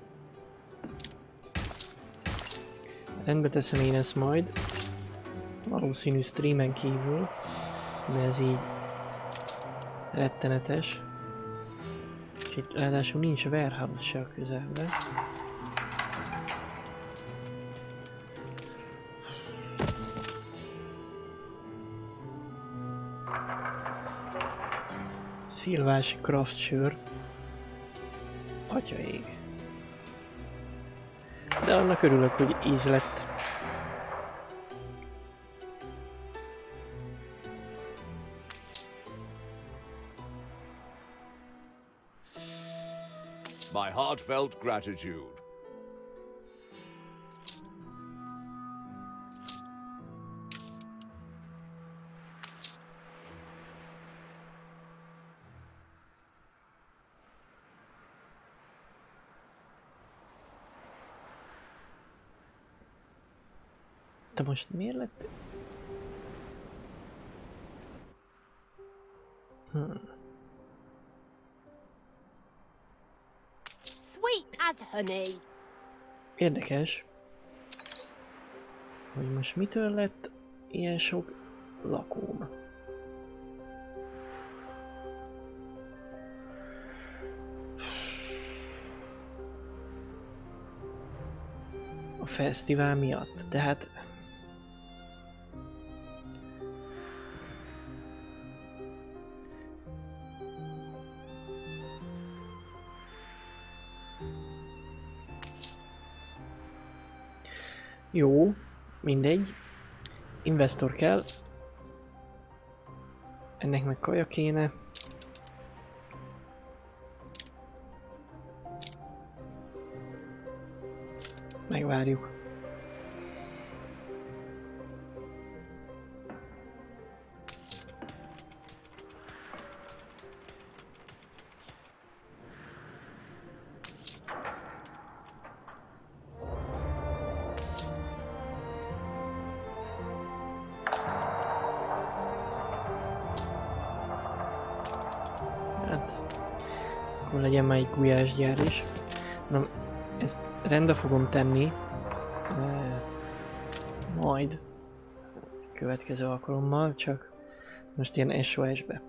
Rendbe teszem én ezt majd. Valószínű streamen kívül. De ez így rettenetes. És itt ráadásul nincs warehouse se a közelben. Szilvás craft sör. Atyaég. De annak örülök, hogy íz lett. My heartfelt gratitude. De most miért lett? Sweet as honey. Érdekes, hogy most mitől lett ilyen sok lakóm. A fesztivál miatt, de hát Jó, mindegy. Investor kell. Ennek meg kaja kéne. Megvárjuk. Akkor legyen már egy gulyásgyár is. Na, ezt rendbe fogom tenni. Majd. Következő alkalommal, csak most ilyen SOS-be.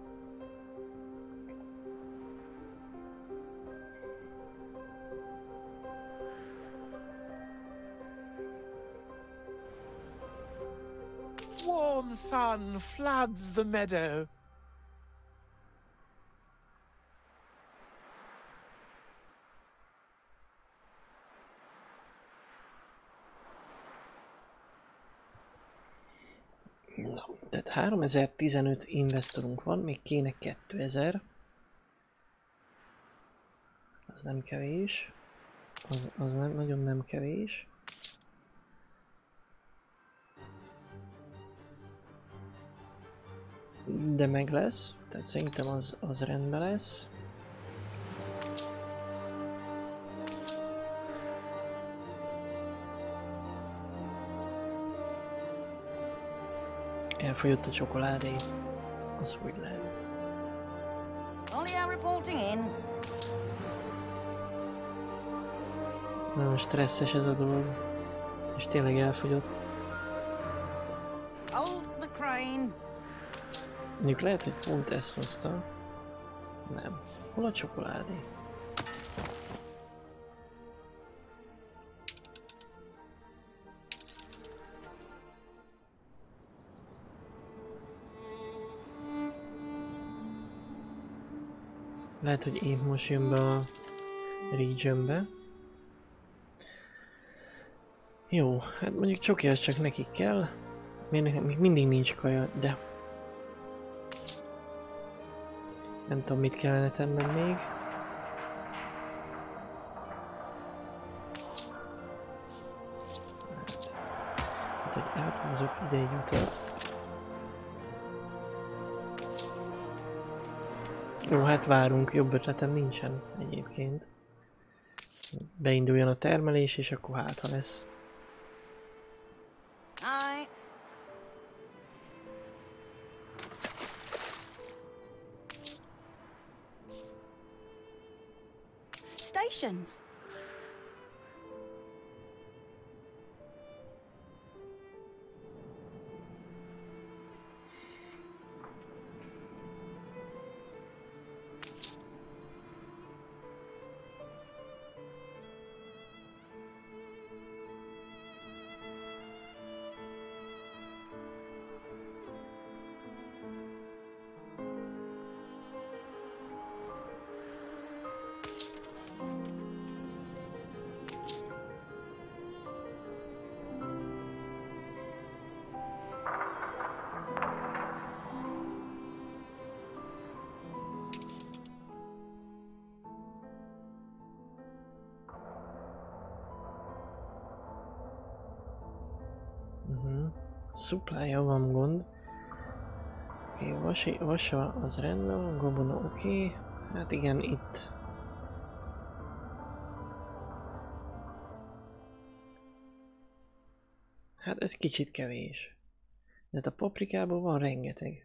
Warm sun floods the meadow. Na, tehát 3015 investorunk van, még kéne 2000. Az nem kevés. Az nem, nagyon nem kevés. De meg lesz, tehát szerintem az rendben lesz. Elfogyott a csokoládé. Az hogy lehet? Olio reporting in. Nagyon stresszes ez a dolog. És tényleg elfogyott. Hold the crane. Mondjuk lehet, hogy pont ezt hozta. Nem. Hol a csokoládé? Lehet, hogy épp most jön be a regionbe. Jó, hát mondjuk csoki az csak nekik kell. Miért nekem még mindig nincs kaja, de... Nem tudom, mit kellene tennem még. Hát, hogy áthúzok ide egy utat. Jó, hát várunk, jobb ötletem nincsen egyébként. Beinduljon a termelés, és akkor hát ha lesz. Aye. Stations. Supply-ja van gond. Oké, vasa az rendben van, gabona oké. Hát igen, itt. Hát ez kicsit kevés. De a paprikában van rengeteg.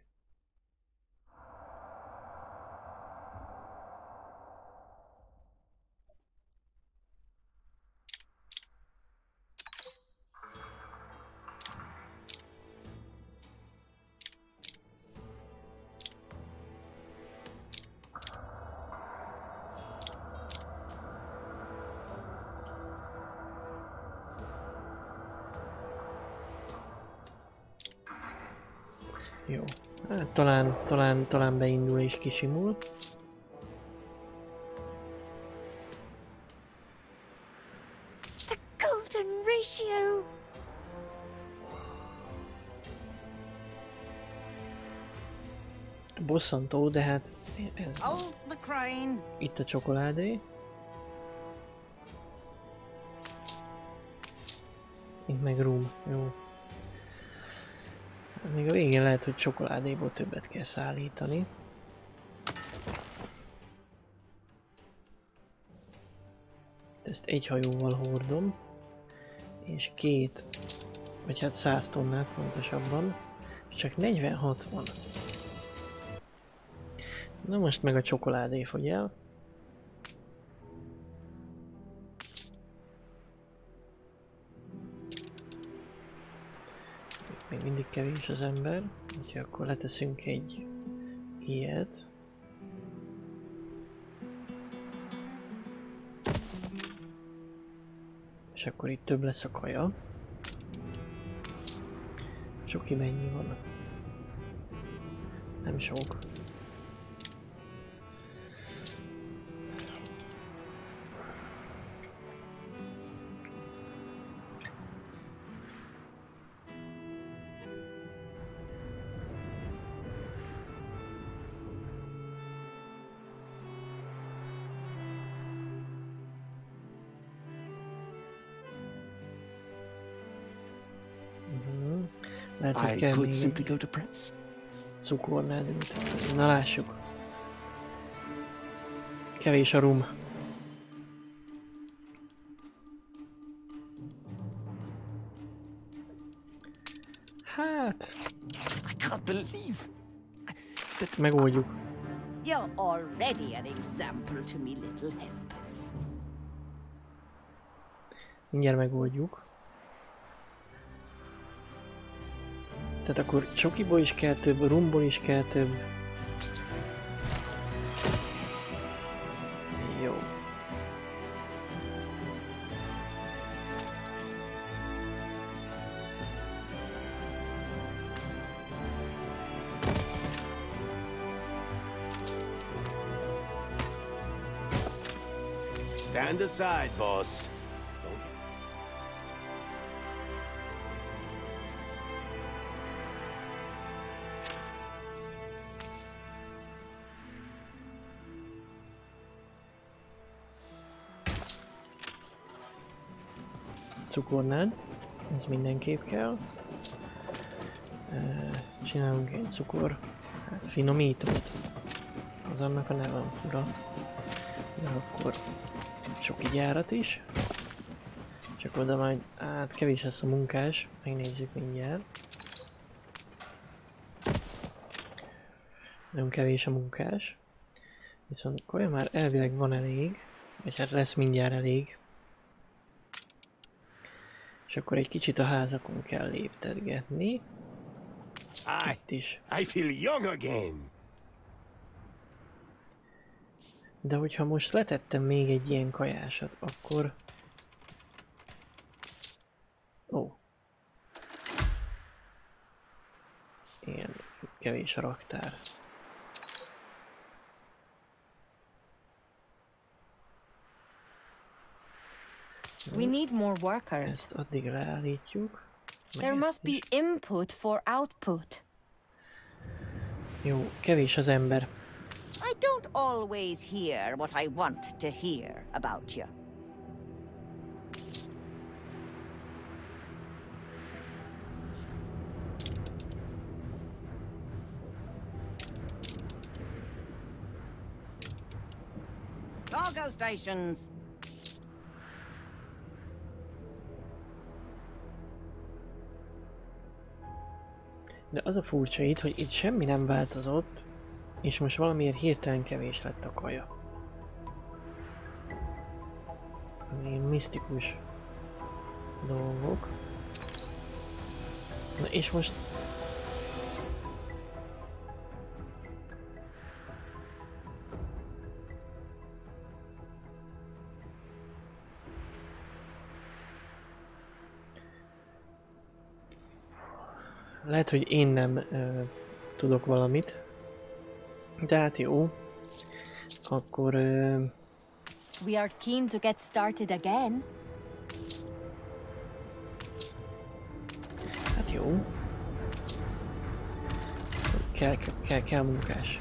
Jó. Hát talán beindul és kisimul. The golden ratio. Bosszantó, de hát ez van. Hold the crane. Itt a csokoládé. Itt meg rum, jó. Még a végén lehet, hogy csokoládéból többet kell szállítani. Ezt egy hajóval hordom. És 2, vagy hát 100 tonnát pontosabban. És csak 46 van. Na most meg a csokoládé fogy el. Még mindig kevés az ember, úgyhogy akkor leteszünk egy ilyet. És akkor itt több lesz a kaja. Csoki mennyi van? Nem sok. Lehet, hogy kell még egy cukornád után. Na lássuk. Kevés a rum. Hát... I can't believe that megoldjuk. You're already an example to me, little helpers. Mindjárt megoldjuk. Tehát akkor csokiból is kell több, rumból is kell több. Jó. stand aside, boss. Cukornád, ez mindenképp kell. Csinálunk egy cukor, hát finomítót. Az annak a neve fura. De akkor csoki gyárat is. Csak oda majd, hát kevés lesz a munkás, megnézzük mindjárt. Nagyon kevés a munkás. Viszont olyan már elvileg van elég, vagy hát lesz mindjárt elég. És akkor egy kicsit a házakon kell léptetgetni. Itt is. I feel young again. De hogyha most letettem még egy ilyen kajásat, akkor... Ó. Ilyen kevés a raktár. We need more workers. Ezt addig leállítjuk. There must be input for output. Jó, kevés az ember. I don't always hear what I want to hear about you. Cargo stations. De az a furcsa itt, hogy itt semmi nem változott, és most valamiért hirtelen kevés lett a kaja. Ilyen misztikus dolgok. Na és most... Lehet, hogy én nem tudok valamit. De hát jó. Akkor... We are keen to get started again. Hát jó. kell munkás.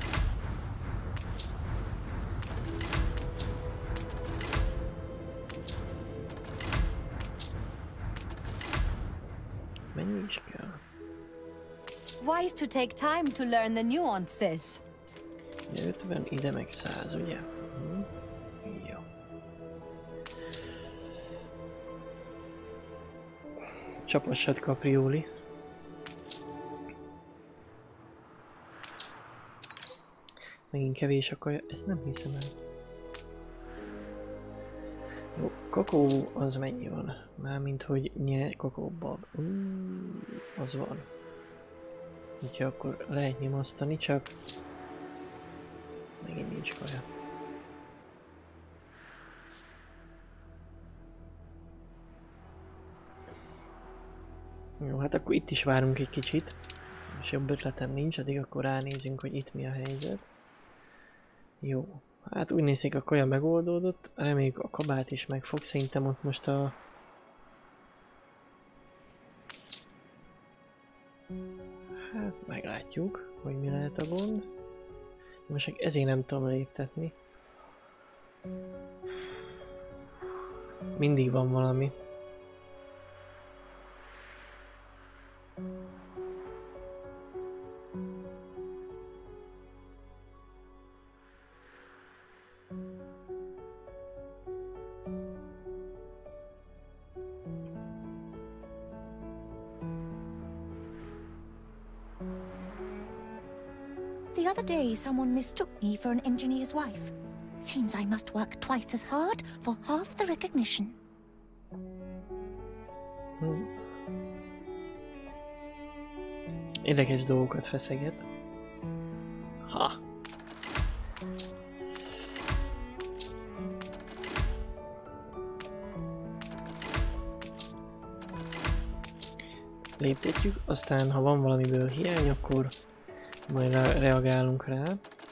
Mennyi is kell? Wise to take time to learn the nuances. 50, ide meg 100, ugye? Jó. Csapassad, Caprioli. Megint kevés a kaja, ezt nem hiszem el. Jó, kakaó az mennyi van? Mármint, hogy kakaóbab. Az van. Úgyhogy akkor lehet nyomasztani, csak megint nincs kaja. Jó, hát akkor itt is várunk egy kicsit. És jobb ötletem nincs, addig akkor ránézünk, hogy itt mi a helyzet. Jó, hát úgy nézik, a kaja megoldódott, reméljük a kabát is megfog, szerintem ott most a... Hát meglátjuk, hogy mi lehet a gond. Most ezért nem tudom léptetni. Mindig van valami. The other day, someone mistook me for an engineer's wife. Seems I must work twice as hard for half the recognition. Érdekes dolgokat feszeget. Ha! Léptetjük, aztán ha van valamiből hiány, akkor majd reagálunk rá.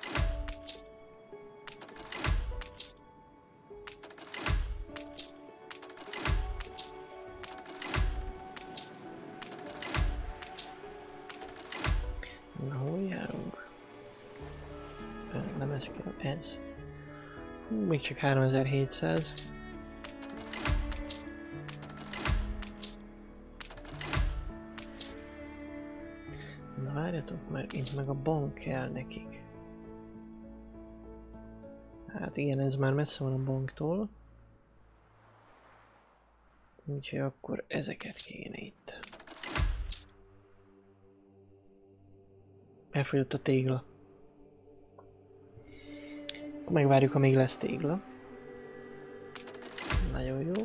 Na, hol járunk? Nem ez kell, ez. Még csak 3700. Na várjatok, mert itt meg a bank kell nekik. Hát igen, ez már messze van a banktól. Úgyhogy akkor ezeket kéne itt. Elfogyott a tégla. Akkor megvárjuk, amíg lesz tégla. Nagyon jó.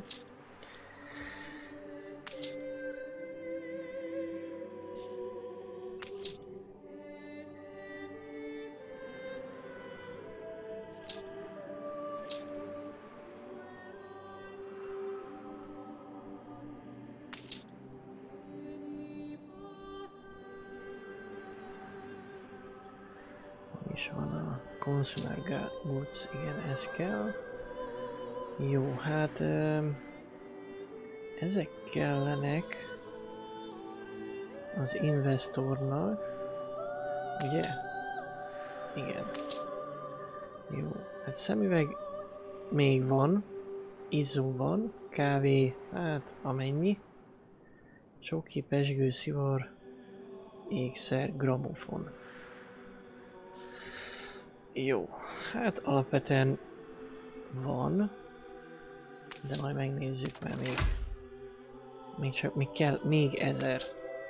És van a Consumer Goods, igen, ez kell. Jó, hát ezek kellenek az investornak, ugye? Igen. Jó, hát szemüveg még van, izzó van, kávé, hát amennyi. Csoki, pezsgő, szivar, ékszer, gramofon. Jó, hát alapvetően van, de majd megnézzük, mert még kell még 1000.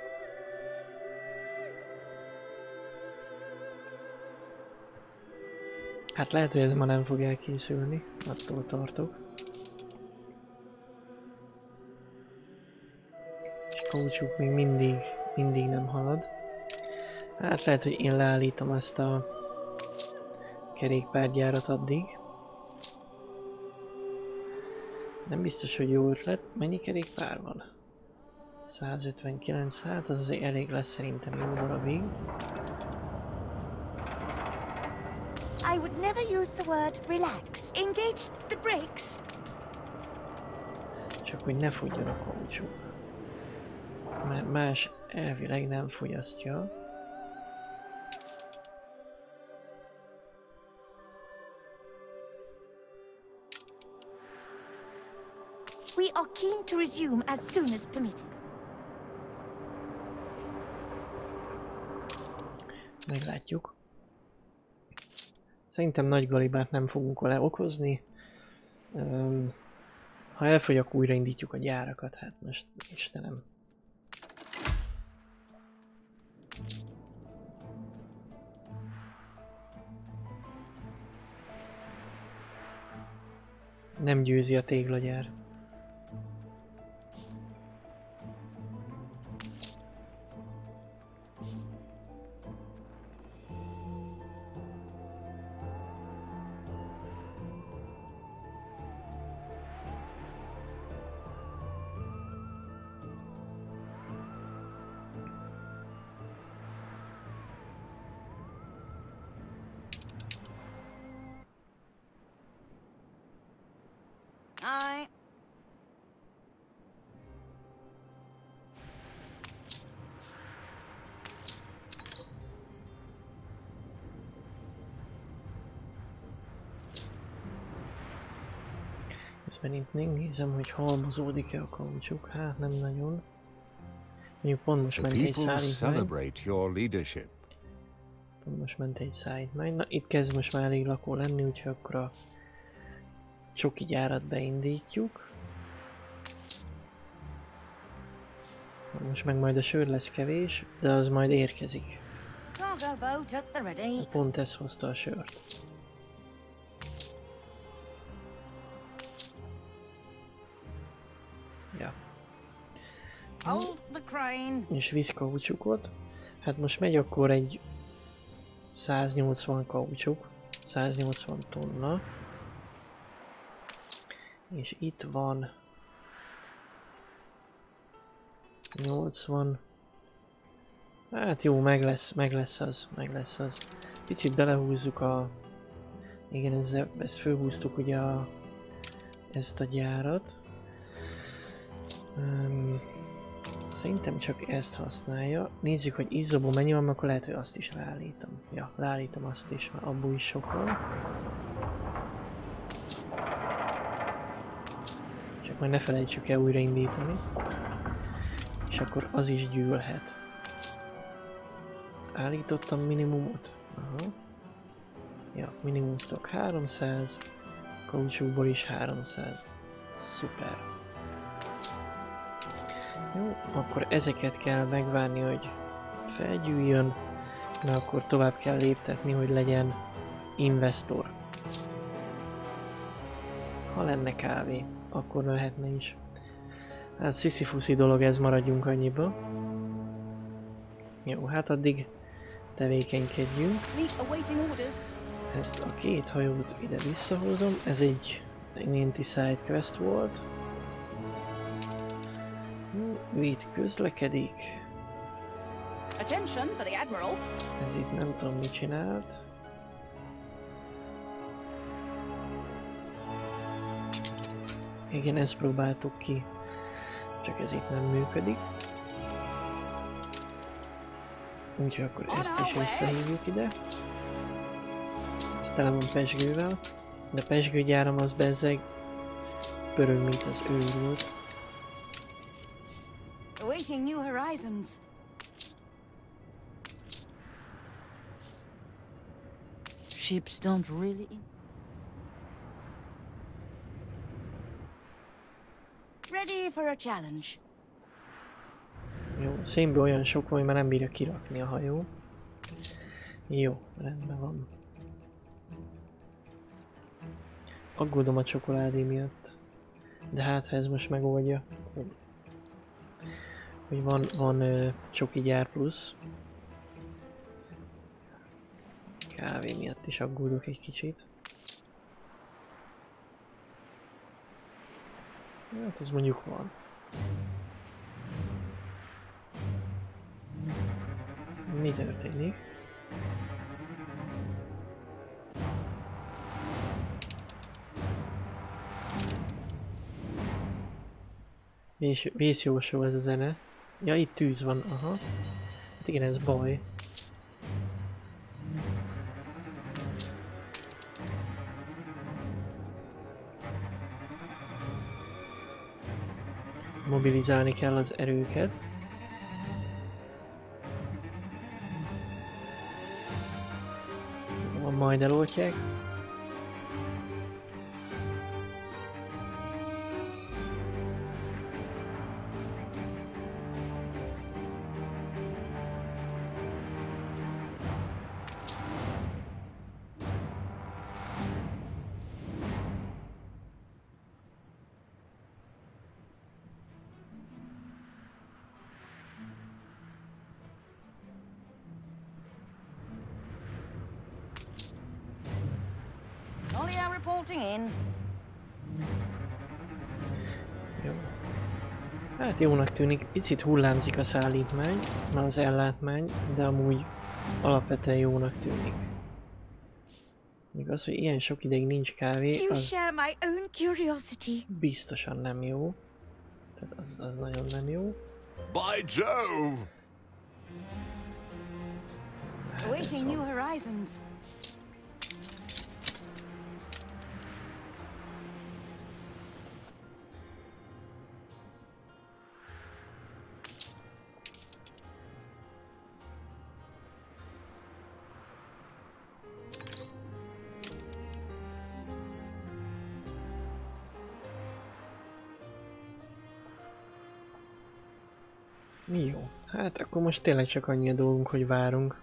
Hát lehet, hogy ez ma nem fog elkészülni, attól tartok. És kaucsuk még mindig nem halad. Hát lehet, hogy én leállítom ezt a kerékpárgyárat addig. Nem biztos, hogy jó ötlet. Mennyi kerékpár van? 159, hát az azért elég lesz szerintem jó darabig. I would never use the word relax. Engage the brakes. Csak hogy ne fogyjon a kaucsuk. Mert más elvileg nem fogyasztja. We are keen to resume as soon as permitted. Meglátjuk. Szerintem nagy galibát nem fogunk vele okozni. Ha elfogy, akkor újraindítjuk a gyárakat, hát most Istenem. Nem győzi a téglagyár. Aye. Közben itt még nézem, hogy halmozódik-e a kaucsuk. Hát nem nagyon. Mondjuk pont most The ment egy people szállítmány. celebrate your leadership. Pont most ment egy szállítmány. Na itt kezd most már elég lakó lenni, úgyhogy akkor a csoki gyárat beindítjuk. Most meg majd a sör lesz kevés, de az majd érkezik. Cargo boat at the ready. Pont ez hozta a sört. Ja. Hold the crane. És visz kaucsukot. Hát most megy akkor egy 180 kaucsuk. 180 tonna. És itt van 80. Hát jó, meg lesz az. Picit belehúzzuk a... Igen, ezt fölhúztuk ugye ezt a gyárat. Szerintem csak ezt használja. Nézzük, hogy izzóból mennyi van, akkor lehet, hogy azt is leállítom. Ja, leállítom azt is, mert abból is sok van. Csak majd ne felejtsük el újraindítani. És akkor az is gyűlhet. Állítottam minimumot. Aha. Ja, minimum stock 300. Kaucsúból is 300. Szuper. Jó, akkor ezeket kell megvárni, hogy felgyűjjön. Na akkor tovább kell léptetni, hogy legyen investor. Ha lenne kávé, akkor lehetne is. Hát sziszifuszi dolog ez, maradjunk annyiba. Jó, hát addig tevékenykedjünk. Ezt a két hajót ide visszahozom. Ez egy Ninti Side Quest volt. Ő itt közlekedik. Attention for the Admiral. Ez itt nem tudom mit csinált. Igen, ezt próbáltuk ki. Csak ez itt nem működik. Úgyhogy akkor ezt is visszahívjuk ide. Ez tele van pezsgővel. De pezsgőgyáram az bezzeg pörög, mint az őrült. Awaiting new horizons. Ships don't really. Ready for a challenge. Jó, szénből olyan sok van, hogy már nem bírja kirakni a hajó. Jó, rendben van. Aggódom a csokoládé miatt. De hát, ha ez most megoldja. Hogy van csoki gyár plusz. Kávé miatt is aggódok egy kicsit. Hát ez mondjuk van. Mi történik? Vészjósó ez a zene. Ja, itt tűz van, aha. Hát igen, ez baj. mobilizálni kell az erőket. Majd eloltják. Nolia reporting in. Jó. Hát jónak tűnik, picit hullámzik a szállítmány, már az ellátmány, de amúgy alapvetően jónak tűnik. Még az, hogy ilyen sok ideig nincs kávé, You az share my own curiosity. biztosan nem jó. Tehát az nagyon nem jó. By Jove! Awaiting new horizons. Jó. Hát akkor most tényleg csak annyi a dolgunk, hogy várunk.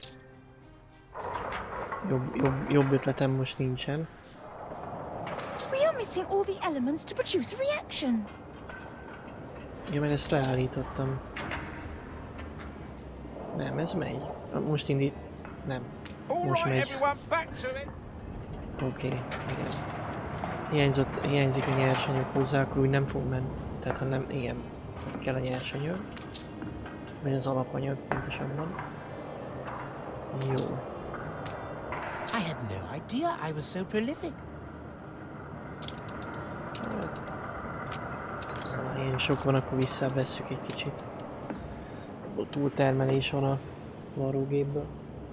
Jobb ötletem most nincsen. We are missing all the elements to produce a reaction. Ja, mert ezt leállítottam. Nem, ez megy. Most indít... Nem. Most megy. Oké, igen. Hiányzik a nyersanyag hozzá, akkor úgy nem fog menni. Tehát ha nem, igen. Kell a nyersanyag. Vagy az alapanyag, pontosabban. Jó. I had no idea I was so prolific. Ha ilyen sok van, akkor visszavesszük egy kicsit. Túltermelés van a varrógépből.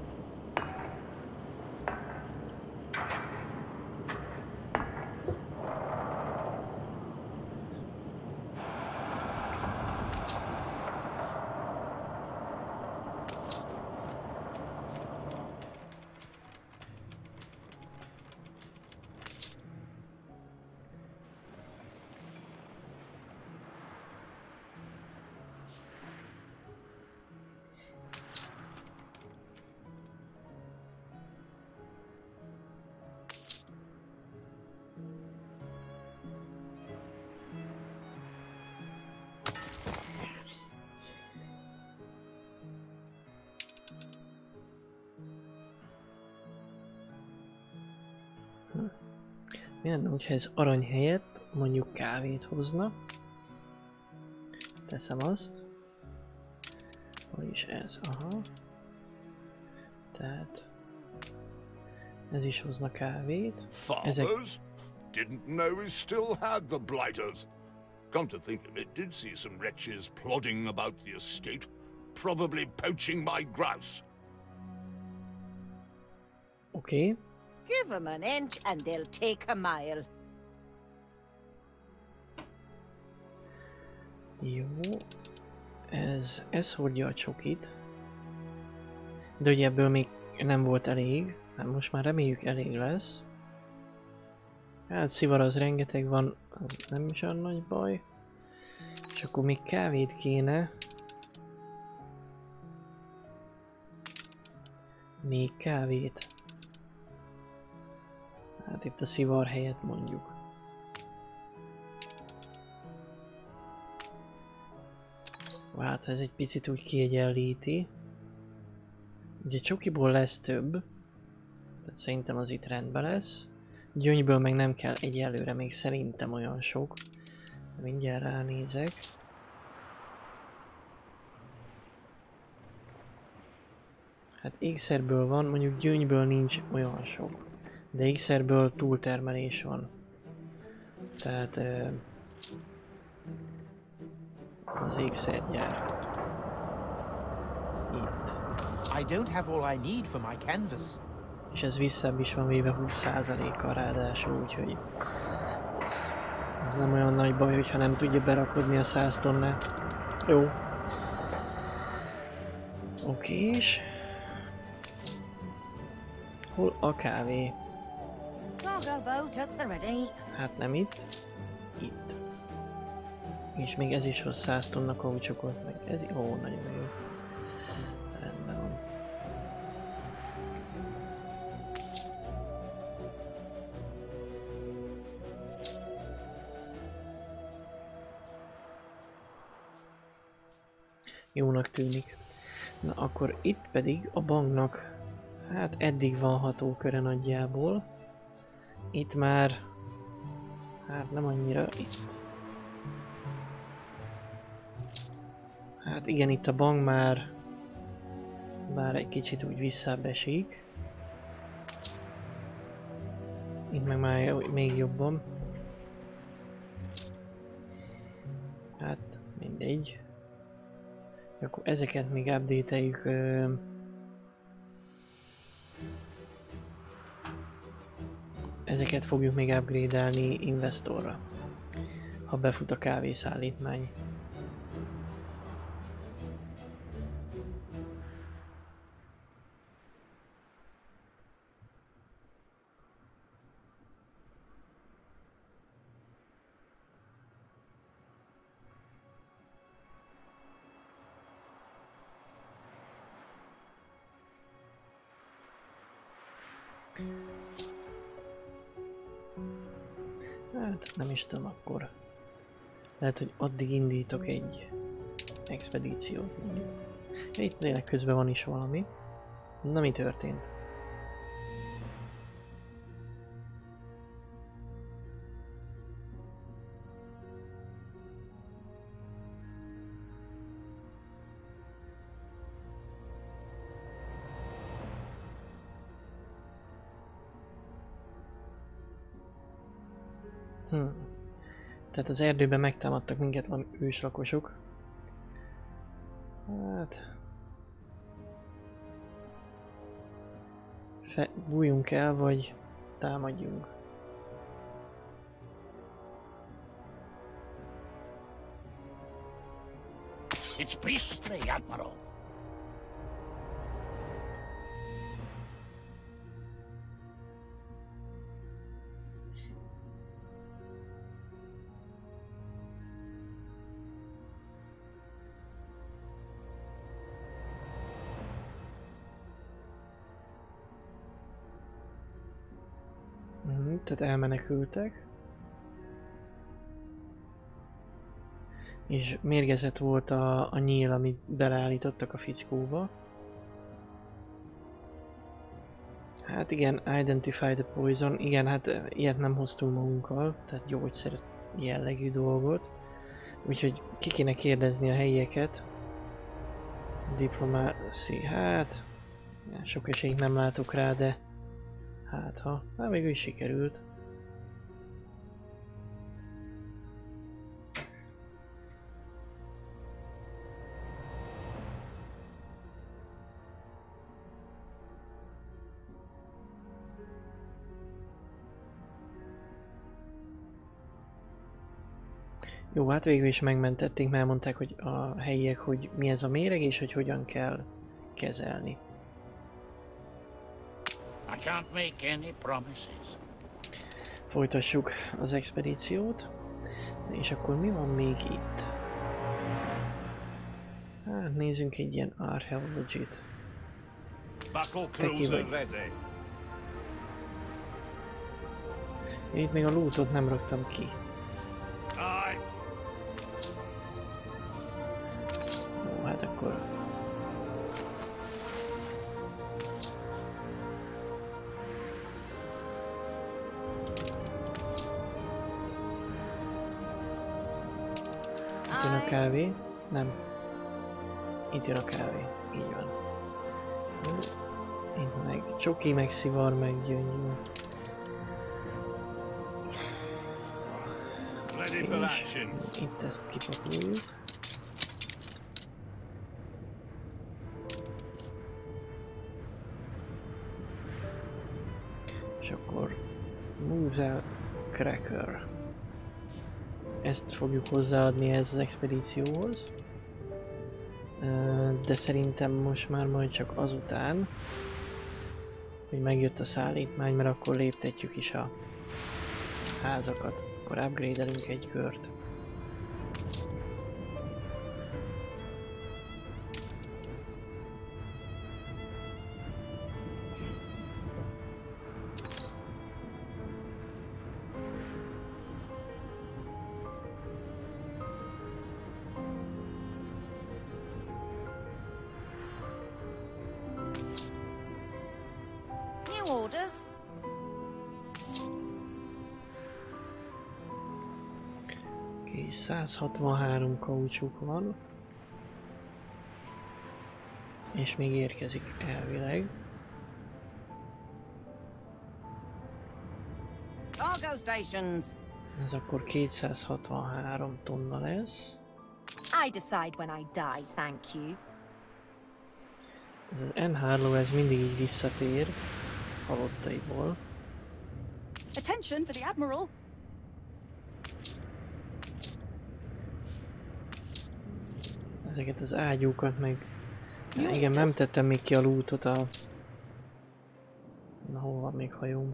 Mi lenne, hogyha ez arany helyett mondjuk kávét hozna? Teszem azt. Hol is ez? Aha. Tehát... ez is hozna kávét. Farmers? Didn't know we still had the blighters. Come to think of it, did see some wretches plodding about the estate, probably poaching my grouse. Oké. Give them an inch and they'll take a mile. Jó. Ez hordja a csokit. De ugye ebből még nem volt elég. Hát most már reméljük elég lesz. Hát szivar az rengeteg van, az nem is olyan nagy baj. És akkor még kávét kéne. Még kávét. Hát itt a szivar helyett mondjuk. Hát ez egy picit úgy kiegyenlíti. Ugye csokiból lesz több. Tehát szerintem az itt rendben lesz. Gyöngyből meg nem kell egyelőre még szerintem olyan sok. Mindjárt ránézek. Hát ékszerből van, mondjuk gyöngyből nincs olyan sok. De ékszerből túltermelés van. Tehát az ékszergyár. Itt. I don't have all I need for my canvas. És ez visszább is van véve 20%-kal ráadásul, úgyhogy ez Ez nem olyan nagy baj, hogyha nem tudja berakodni a 100 tonnát. Jó. Okés. Hol a kávé? Cargo boat at the ready. Hát nem itt. Itt. És még ez is hoz 100 tonna kaucsukot, meg ez... Ó, nagyon jó. Rendben van. Jónak tűnik. Na akkor itt pedig a banknak, hát eddig van hatóköre nagyjából. Itt már, hát nem annyira itt. Hát igen, itt a bank már, bár egy kicsit úgy visszább esik. Itt meg már még jobban. Hát mindegy. Akkor ezeket még update-eljük. Ezeket fogjuk még upgrade-elni investorra, ha befut a kávészállítmány. Hát nem is tudom, akkor lehet, hogy addig indítok egy expedíciót mondjuk. Ja, itt tényleg közben van is valami. Na, mi történt? Tehát az erdőben megtámadtak minket valami őslakosok. Hát... bújjunk el, vagy támadjunk. It's beastly, Admiral. Tehát elmenekültek. És mérgezett volt a nyíl, amit beleállítottak a fickóba. Hát igen, identify the poison. Igen, hát ilyet nem hoztunk magunkkal, tehát gyógyszer jellegű dolgot. Úgyhogy ki kéne kérdezni a helyieket. Diplomacy, hát... sok esélyt nem látok rá, de... hát ha... hát végül is sikerült. Jó, hát végül is megmentették, mert elmondták, hogy a helyiek, hogy mi ez a méreg és hogy hogyan kell kezelni. I can't make any promises. Folytassuk az expedíciót. És akkor mi van még itt? Hát nézzünk egy ilyen archaeology-t. Battle cruiser ready. Itt még a lootot nem raktam ki. Aye. Jó, hát akkor... Itt jön a kávé? Nem. Itt jön a kávé. Így van. Jó. Itt meg csoki, meg szivar, meg gyöngyű. Ready for action. Itt ezt kipakoljuk. És akkor Muzel Cracker. ezt fogjuk hozzáadni ehhez az expedícióhoz. De szerintem most már majd csak azután, hogy megjött a szállítmány, mert akkor léptetjük is a házakat. Akkor upgrade-elünk egy kört. Orders? Oké, 163 kaucsuk van. És még érkezik elvileg. Cargo stations. Ez akkor 263 tonna lesz. I decide when I die, thank you. Ez az N3 ez mindig így visszatér halottaiból. Attention for the Admiral! Ezeket az ágyúkat meg... Igen, nem tettem még ki a lootot a... Na, hol van még hajóm?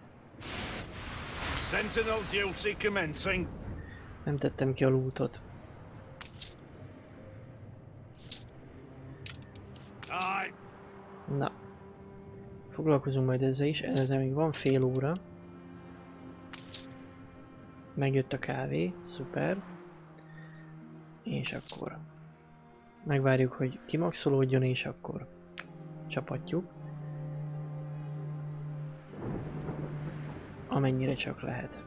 Sentinel duty commencing. Nem tettem ki a lootot. Aye. Na. Foglalkozunk majd ezzel is, ezzel még van fél óra. Megjött a kávé, szuper. És akkor megvárjuk, hogy kimaxolódjon, és akkor csapatjuk. Amennyire csak lehet.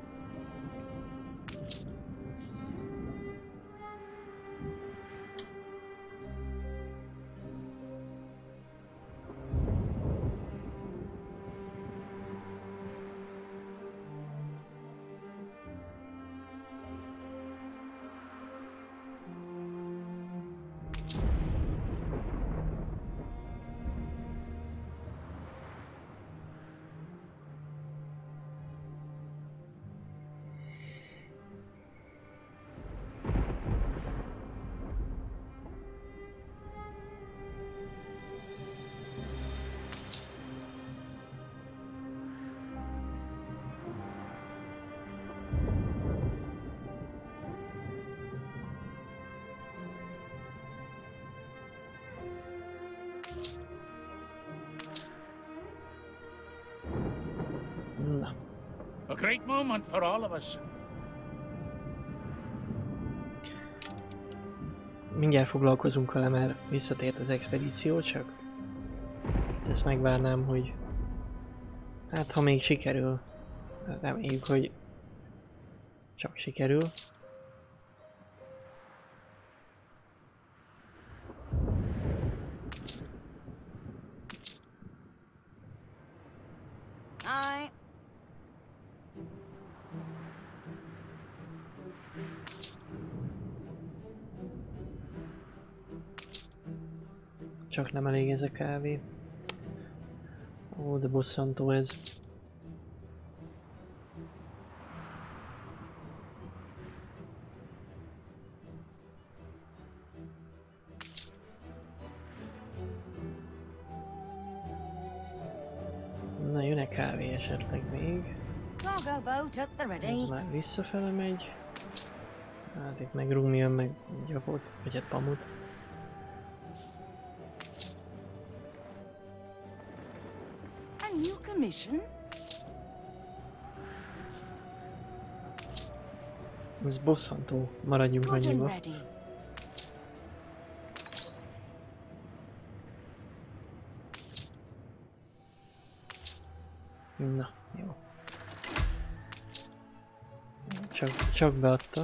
Na. A great moment for all of us. Mindjárt foglalkozunk vele, mert visszatért az expedíció, csak ezt megvárnám, hogy hát ha még sikerül, reméljük, hogy csak sikerül. Aye. Csak nem elég ez a kávé. Ó, de bosszantó ez. Na, jön-e kávé esetleg még? Cargo boat at the ready. Ez már visszafele megy. Hát itt meg Rumi jön, meg gyapot, vagy hát pamut. A new commission? Ez bosszantó, maradjunk Good and annyiba. ready. Na, jó. Csak beadta.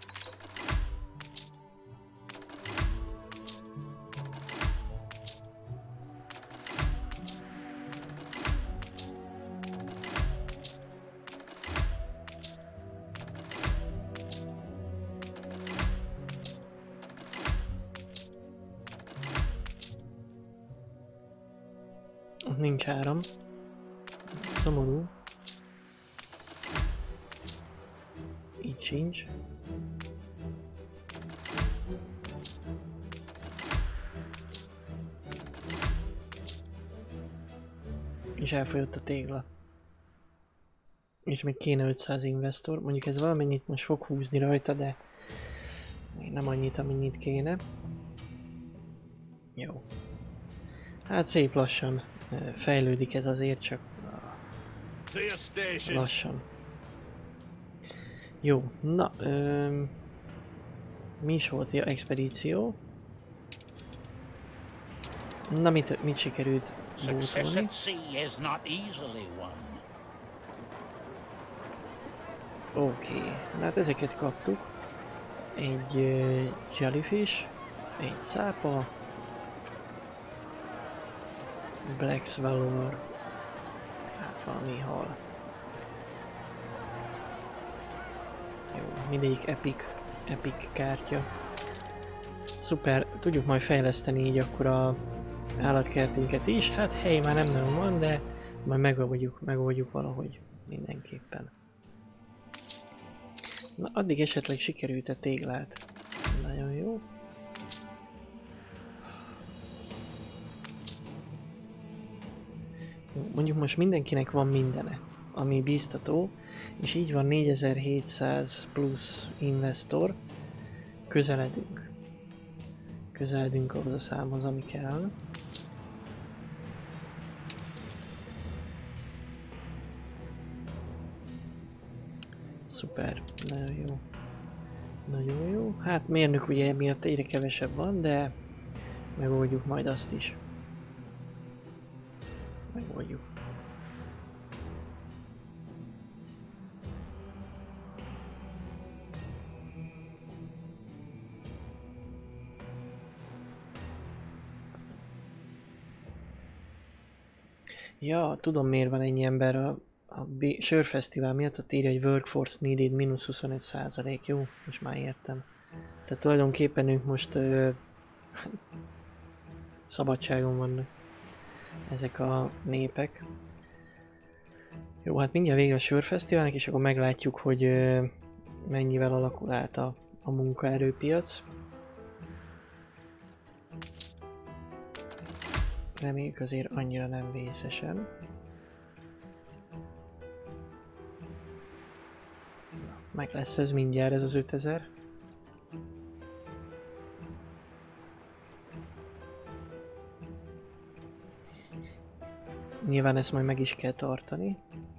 Ott nincs áram. Szomorú. Így itt sincs. És elfogyott a tégla. És még kéne 500 investor. Mondjuk ez valamennyit most fog húzni rajta, de még nem annyit, amennyit kéne. Jó. Hát szép lassan fejlődik ez azért, csak lassan. Jó, na, mi is volt a expedíció? Na, mit sikerült bútolni? Oké, hát ezeket kaptuk. Egy jellyfish, egy cápa, Black Swallow, hát valami hal. Jó, mindegyik epic kártya. Szuper, tudjuk majd fejleszteni így akkor a állatkertünket is. Hát hely már nem nagyon van, de majd megoldjuk valahogy mindenképpen. Na, addig esetleg sikerült a téglát. Nagyon jó. Mondjuk most mindenkinek van mindene, ami bíztató, és így van 4700 plusz investor. Közeledünk. Közeledünk ahhoz a számhoz, ami kell. Szuper, nagyon jó. Nagyon jó. Hát mérnök ugye miatt egyre kevesebb van, de megoldjuk majd azt is. Megoldjuk. Ja, tudom miért van ennyi ember a sörfesztivál miatt, ott írja, hogy workforce needed mínusz 25%. Jó, most már értem. Tehát tulajdonképpen ők most szabadságon vannak ezek a népek. Jó, hát mindjárt vége a sörfesztiválnak, és akkor meglátjuk, hogy mennyivel alakul át a munkaerőpiac. Reméljük azért annyira nem vészesen. Meg lesz ez mindjárt, ez az 5000. Nyilván ezt majd meg is kell tartani.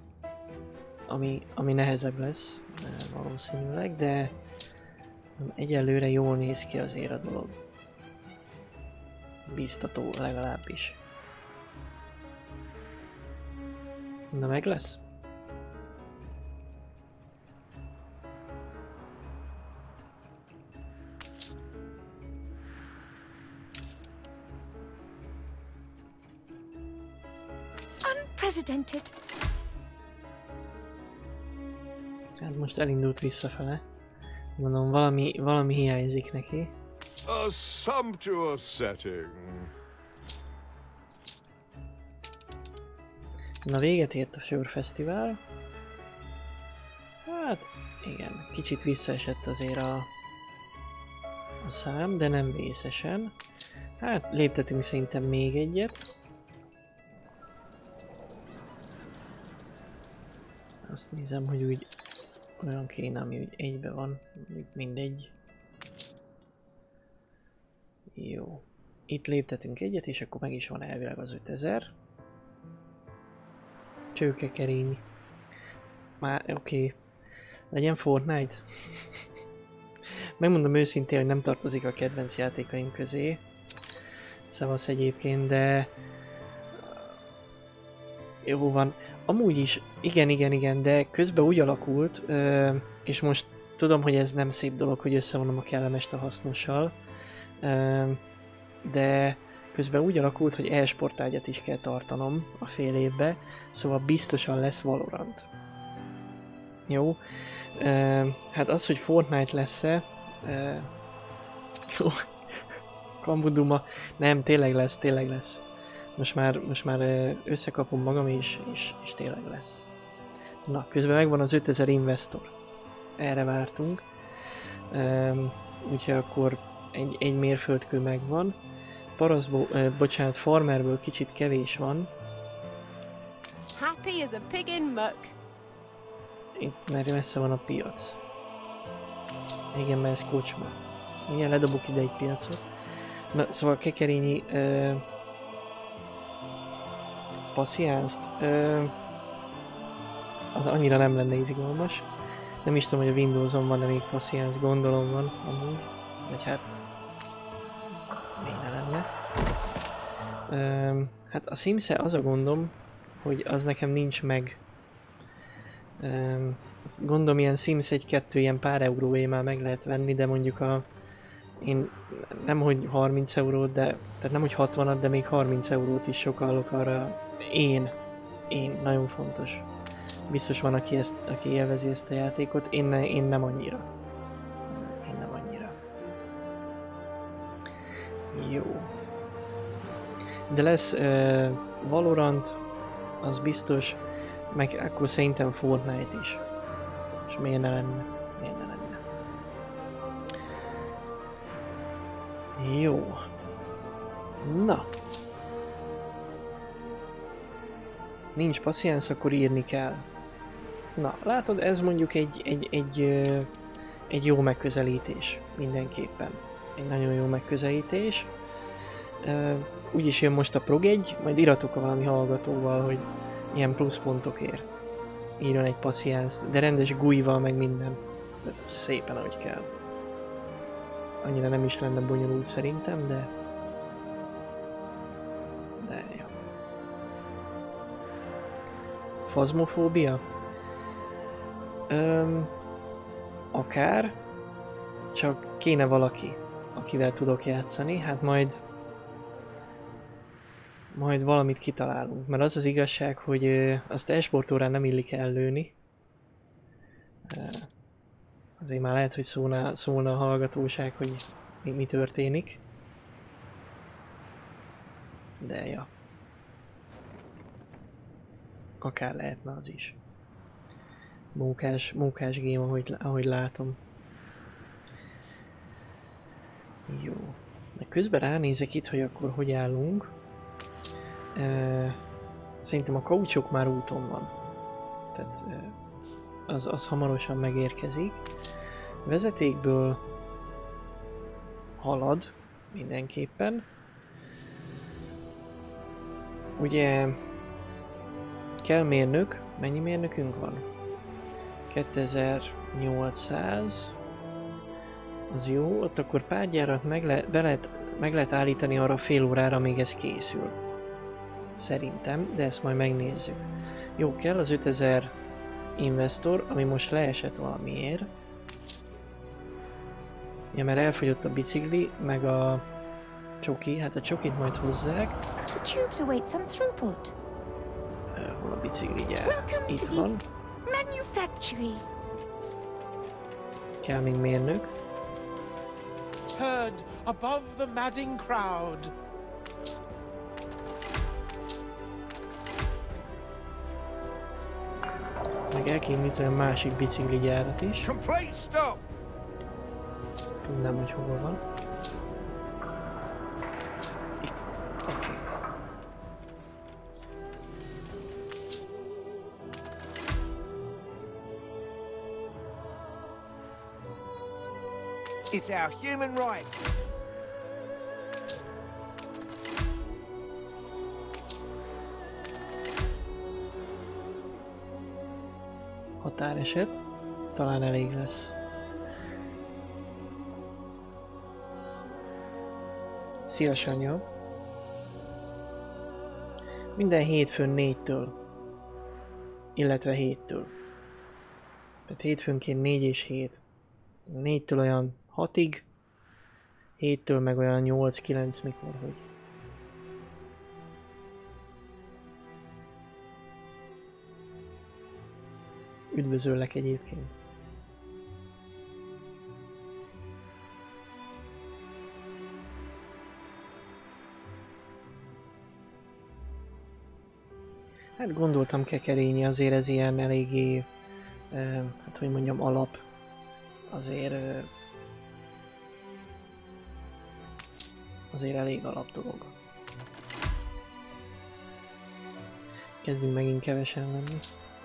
Ami nehezebb lesz valószínűleg, de egyelőre jól néz ki azért a dolog. Bíztató legalábbis. Na, meg lesz? Unprecedented. Hát most elindult visszafele. Mondom, valami hiányzik neki. A sumptuous setting. Na, véget ért a sörfesztivál. Hát igen, kicsit visszaesett azért a szám, de nem vészesen. Hát léptetünk szerintem még egyet. Azt nézem, hogy úgy olyan kéne, ami úgy egybe van, mindegy. Jó. Itt léptetünk egyet, és akkor meg is van elvileg az 5000. Csőkekerény. Már oké. Legyen Fortnite. Megmondom őszintén, hogy nem tartozik a kedvenc játékaim közé. Szavasz egyébként, de... Jó van. Amúgy is, igen, de közben úgy alakult, és most tudom, hogy ez nem szép dolog, hogy összevonom a kellemest a hasznossal, de közben úgy alakult, hogy e-sportágyat is kell tartanom a fél évbe, szóval biztosan lesz Valorant. Jó. Hát az, hogy Fortnite lesz-e... Jó. Kambuduma. Nem, tényleg lesz. Most már összekapom magam és tényleg lesz. Na, közben megvan az 5000 investor. erre vártunk. Úgyhogy akkor egy mérföldkő megvan. Bocsánat, farmerből kicsit kevés van. Happy as a pig in muck. Itt mert messze van a piac. Igen, mert ez kocsma. Igen, ledobok ide egy piacot. Na, szóval kekerényi passziánzt az annyira nem lenne izgalmas. Nem is tudom, hogy a Windowson van-e még passziánsz, gondolom van amúgy. Vagy hát még ne lenne. Hát a Sims-e az a gondom, hogy az nekem nincs meg. Gondolom ilyen Sims 1-2 ilyen pár euróért már meg lehet venni, de mondjuk én nem hogy 30 eurót, de tehát nem hogy 60-at, de még 30 eurót is sokallok arra. Én nagyon fontos. Biztos van, aki élvezi ezt a játékot, én nem annyira. Én nem annyira. Jó. De lesz Valorant, az biztos, meg akkor szerintem Fortnite is. És miért ne lenne? Miért ne lenne? Jó. Na. Nincs passziánsz, akkor írni kell. Na, látod, ez mondjuk egy jó megközelítés. Mindenképpen. Egy nagyon jó megközelítés. Úgyis jön most a prog 1, majd iratok a valami hallgatóval, hogy ilyen pluszpontokért írjon egy passziánzt, de rendes GUI-val meg minden. De szépen ahogy kell. Annyira nem is lenne bonyolult szerintem, de jó. Fazmofóbia? Akár, csak kéne valaki, akivel tudok játszani, hát majd valamit kitalálunk, mert az az igazság, hogy azt e-sportórán nem illik ellőni. Azért már lehet, hogy szólna a hallgatóság, hogy mi történik. De ja. Akár lehetne az is. Mókás game, ahogy látom. Jó. De közben ránézek itt, hogy akkor hogy állunk. Szerintem a kaucsok már úton van. Tehát az hamarosan megérkezik. Vezetékből halad mindenképpen. Ugye kell mérnök. Mennyi mérnökünk van? 2800. Az jó, ott akkor párgyárat meg lehet állítani arra fél órára, amíg ez készül. Szerintem, de ezt majd megnézzük. Jó, kell az 5000 investor, ami most leesett valamiért. Ja, mert elfogyott a bicikli, meg a csoki, hát a csokit majd hozzák. The tubes await some throughput. Hol a bicikli gyár? Itt van. Manufactory. Kell még mérnök. Heard above the madding crowd. Meg el kéne nyitni a másik bicikli gyárat is. Complete stop! Tudnám, hogy hol van. Itt. Oké. It's our human right. Határeset. Talán elég lesz. Szia, Sanya. Minden hétfőn 4-től. Illetve 7-től. Tehát hétfőnként 4 és 7. 4-től olyan 6-ig. 7-től meg olyan 8-9 mikor, hogy. Üdvözöllek egyébként. Hát gondoltam kekerényi, azért ez ilyen eléggé, hát hogy mondjam, alap azért elég alap dolog. Kezdünk megint kevesen lenni.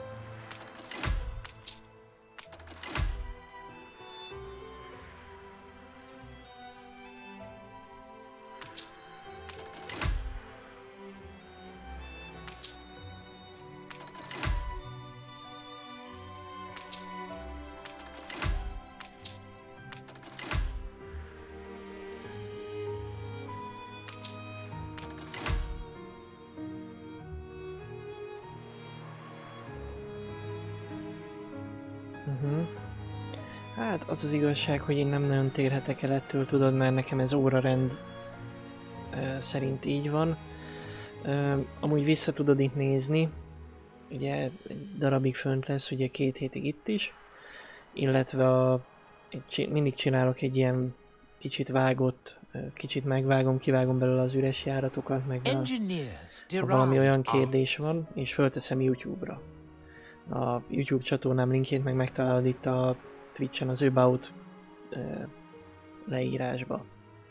Hát az az igazság, hogy én nem nagyon térhetek el ettől, tudod, mert nekem ez órarend szerint így van. Amúgy vissza tudod itt nézni, ugye egy darabig fönt lesz, ugye 2 hétig itt is, illetve mindig csinálok egy ilyen kicsit vágott, kicsit megvágom, kivágom belőle az üres járatokat, meg ha valami olyan kérdés van, és fölteszem YouTube-ra. A YouTube csatornám linkjét meg megtalálod itt a Twitch-en az About leírásba.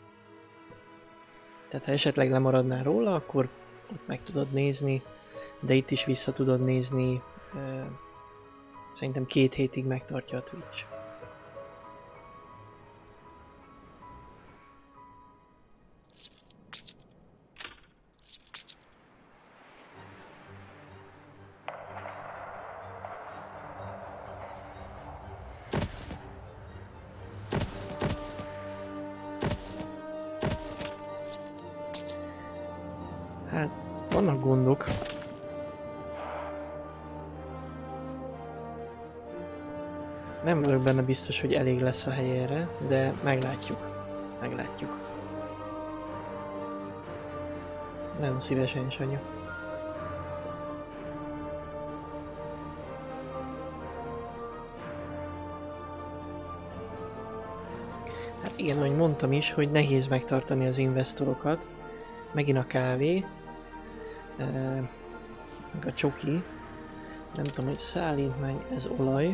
Tehát ha esetleg lemaradnál róla, akkor ott meg tudod nézni, de itt is vissza tudod nézni. Szerintem 2 hétig megtartja a Twitch. Hát, vannak gondok. Nem vagyok benne biztos, hogy elég lesz a hely erre, de meglátjuk. Meglátjuk. Nem szívesen is, anya. Hát igen, ahogy mondtam is, hogy nehéz megtartani az investorokat. Megint a kávé. Meg a csoki. Nem tudom, hogy szállítmány, ez olaj.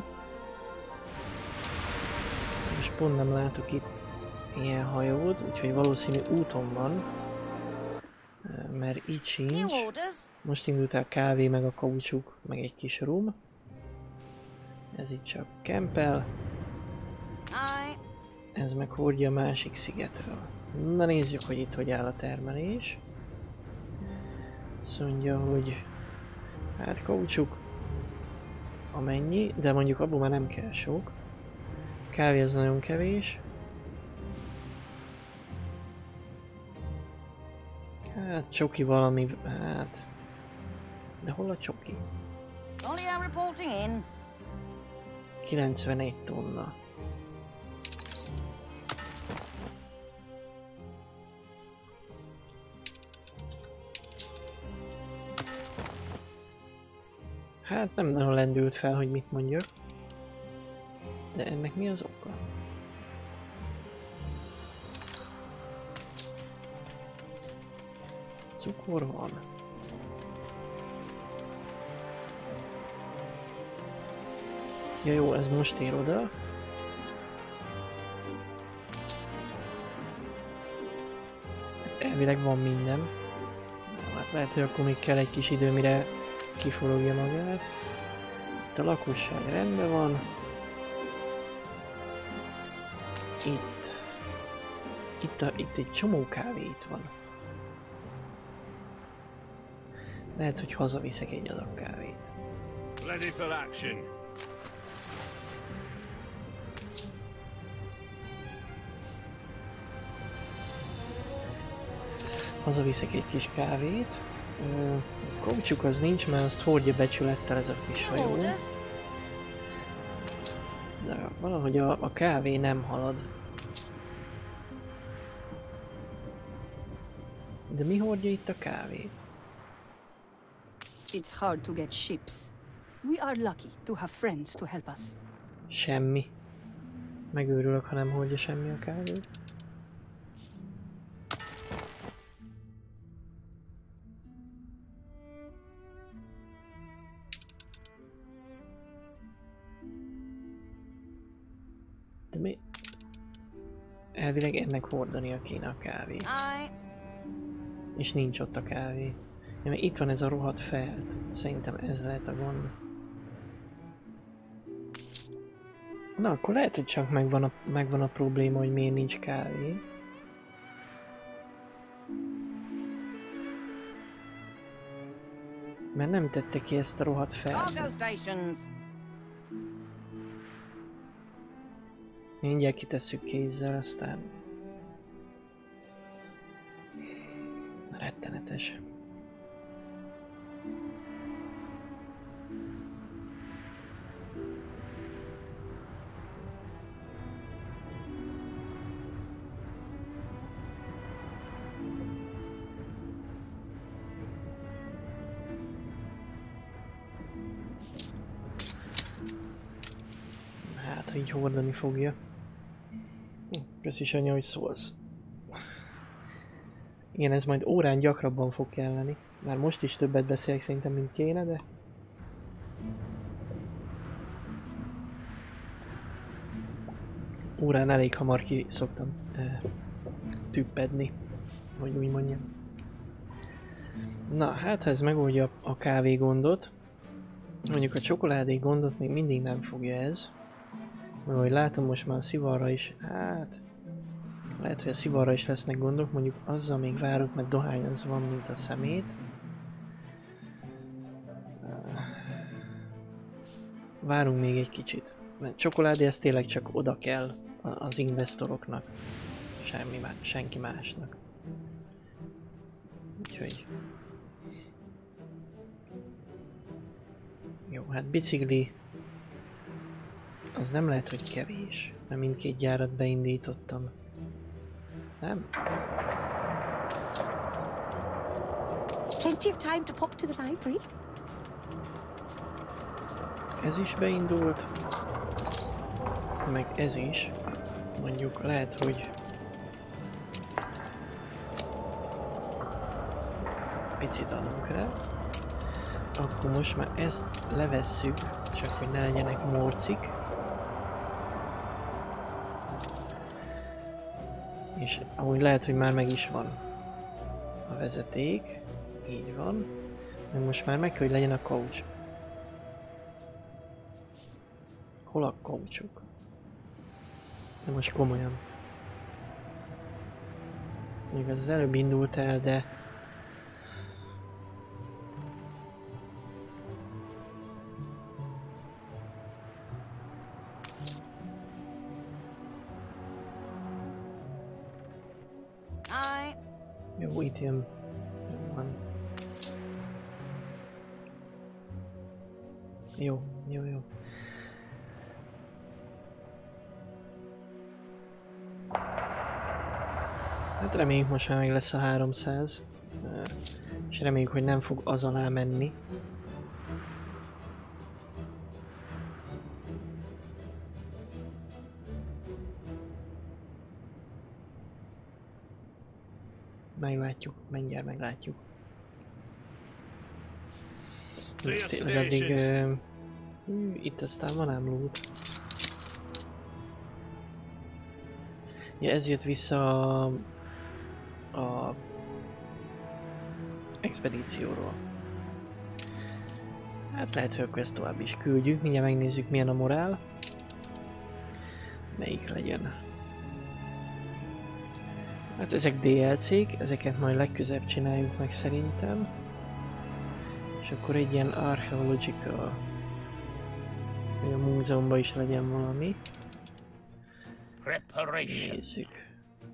És pont nem látok itt ilyen hajót, úgyhogy valószínű úton van. Mert így sincs. Most indult el a kávé, meg a kaucsuk, meg egy kis rum. Ez itt csak kempel. Ez meg hordja a másik szigetről. Na nézzük, hogy itt hogy áll a termelés. Azt mondja, hogy hát kaucsuk amennyi, de mondjuk abból már nem kell sok. Kávé az nagyon kevés. Hát csoki valami, hát... De hol a csoki? 91 tonna. Hát nem nagyon lendült fel, hogy mit mondjak. De ennek mi az oka? Cukor van. Ja jó, ez most ér oda. Elvileg van minden. Hát lehet, hogy akkor még kell egy kis idő, mire kiforogja magát. Itt a lakosság rendben van. Itt egy csomó kávé itt van. Lehet, hogy hazaviszek egy adag kávét. Ready for action. Hazaviszek egy kis kávét. Kaucsuk az nincs, mert azt hordja becsülettel ez a kis hajó. De valahogy a kávé nem halad. De mi hordja itt a kávét? It's hard to get ships. We are lucky to have friends to help us. Semmi. Megőrülök, ha nem hordja semmi a kávét. De mi? Elvileg ennek hordania kéne a kávé. És nincs ott a kávé. Ja, mert itt van ez a rohadt felt. Szerintem ez lehet a gond. Na, akkor lehet, hogy csak megvan a probléma, hogy miért nincs kávé. Mert nem tette ki ezt a rohadt feltet. Mindjárt kitesszük kézzel, aztán... Rettenetes. Hát, ha így hordani fogja. Köszi Sanya, hogy szólsz. Igen, ez majd órán gyakrabban fog kelleni. Már most is többet beszélek szerintem, mint kéne, de... Órán elég hamar ki szoktam tüppedni, hogy úgy mondjam. Na, hát ha ez megoldja a kávé gondot, mondjuk a csokoládé gondot még mindig nem fogja ez. Mert ahogy látom, most már a szivarra is, hát... Lehet, hogy a szivarra is lesznek gondok, mondjuk azzal még várok, mert dohány az van, mint a szemét. Várunk még egy kicsit. Mert csokoládé ez tényleg csak oda kell az investoroknak. Senki másnak. Úgyhogy... Jó, hát bicikli... Az nem lehet, hogy kevés, mert mindkét gyárat beindítottam. Nem? Plenty of time to pop to the library. Ez is beindult. Meg ez is. Mondjuk lehet, hogy... Picit adunk rá. Akkor most már ezt levesszük, csak hogy ne legyenek morcik. És amúgy lehet, hogy már meg is van a vezeték. Így van. Meg most már meg kell, hogy legyen a couch. Hol a couchok? De most komolyan. Még az előbb indult el, de... Jó, itt jön. Van. Jó. Hát reméljük most már meg lesz a 300. És reméljük, hogy nem fog az alá menni. Meglátjuk, mindjárt meglátjuk. Tényleg addig... itt aztán van ám loot. Ja, ez jött vissza a expedícióról. Hát lehet, hogy akkor ezt tovább is küldjük. Mindjárt megnézzük, milyen a morál. Melyik legyen. Hát ezek DLC-k, ezeket majd legközelebb csináljuk meg szerintem. És akkor egy ilyen archaeological, hogy a múzeumban is legyen valami. Nézzük.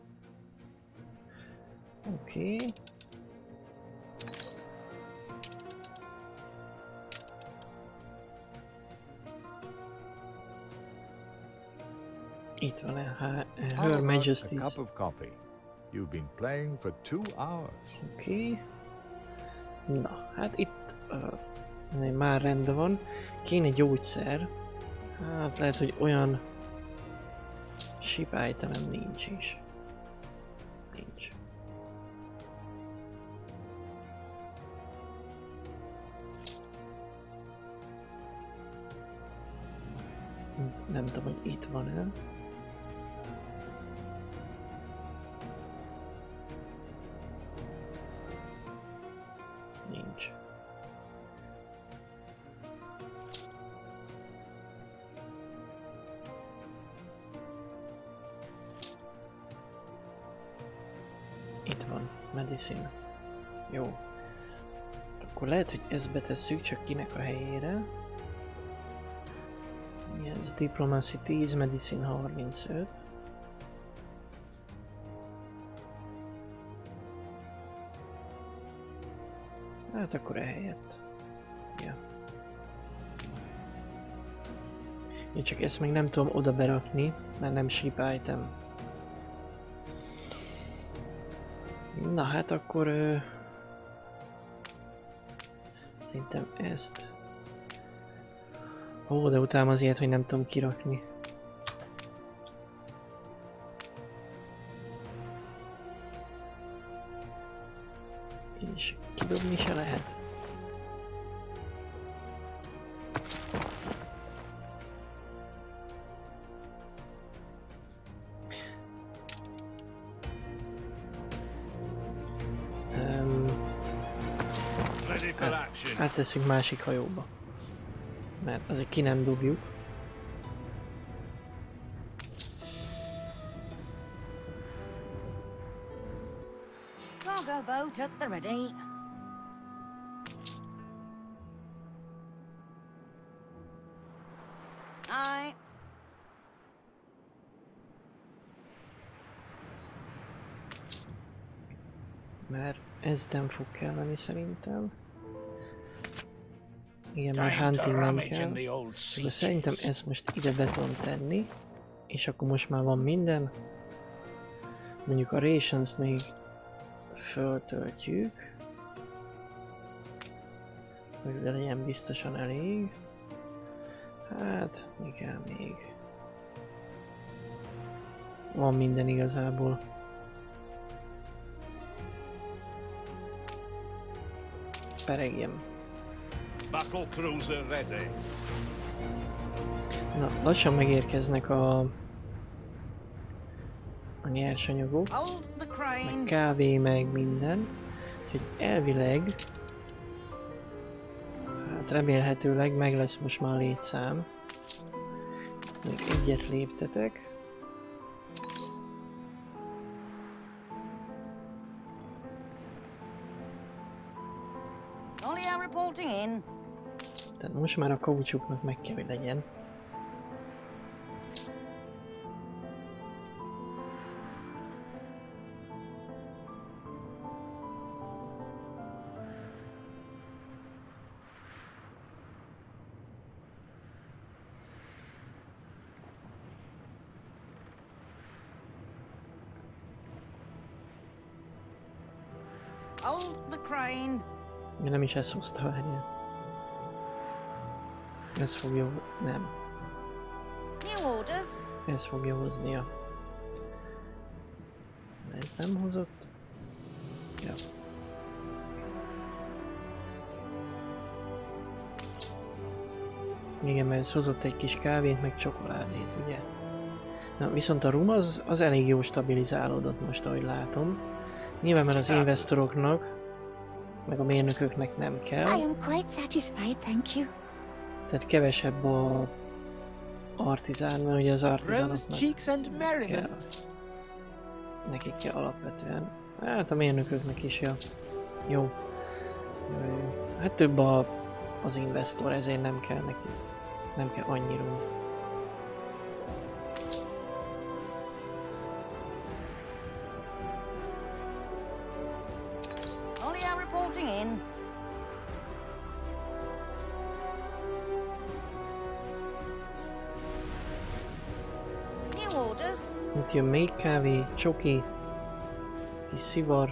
Oké. Itt van Her Majesty's. A cup of coffee. You've been playing for 2 hours. Oké. Na, hát itt már rendben van. Kéne gyógyszer. Hát lehet, hogy olyan ship itemem nincs is. Nincs. Nem tudom, hogy itt van-e. Itt van, medicine. Jó. Akkor lehet, hogy ezt betesszük, csak kinek a helyére. Ez Diplomacy 10, Medicine 35. Hát akkor ehelyett. Ja. Én csak ezt még nem tudom oda berakni, mert nem ship item. Na hát akkor... szerintem ezt... Ó, de utána az ilyet, hogy nem tudom kirakni. És kidobni se lehet. Átteszünk másik hajóba. Mert azért ki nem dobjuk. Cargo boat at the ready. Aye. Mert ez nem fog kelleni szerintem. Igen, mert Time to hunting nem rummage kell. in the old sea De szerintem chests. ezt most ide be tudom tenni. És akkor most már van minden. Mondjuk a rations még föltöltjük. Hogy de legyen biztosan elég. Hát, mi kell még? Van minden igazából. Peregjem. Battle cruiser ready. Na, lassan megérkeznek a nyersanyagok, Hold the meg crane. kávé, meg minden. Úgyhogy elvileg, hát remélhetőleg meg lesz most már a létszám. Még egyet léptetek. Ollia reporting in. Tehát most már a kaucsuknak meg kell, hogy legyen. Hold the crane. Ja, nem is ezt hozta, várjál. Ez fogja... nem. New orders. Ez fogja hoznia. Ez nem hozott. Ja. Igen, mert ez hozott egy kis kávét, meg csokoládét, ugye? Na, viszont a rum az elég jó stabilizálódott most, ahogy látom. Nyilván, mert az investoroknak, meg a mérnököknek nem kell. I am quite satisfied, thank you. Tehát kevesebb a artizán, mert ugye az Rose artizánoknak cheeks and merriment. nekik kell alapvetően. Hát a mérnököknek is, ja. Jó. Jó. Hát több az investor, ezért nem kell neki. Nem kell annyira. Ollia reporting in. New orders. Itt jön még kávé, csoki, kis szivar.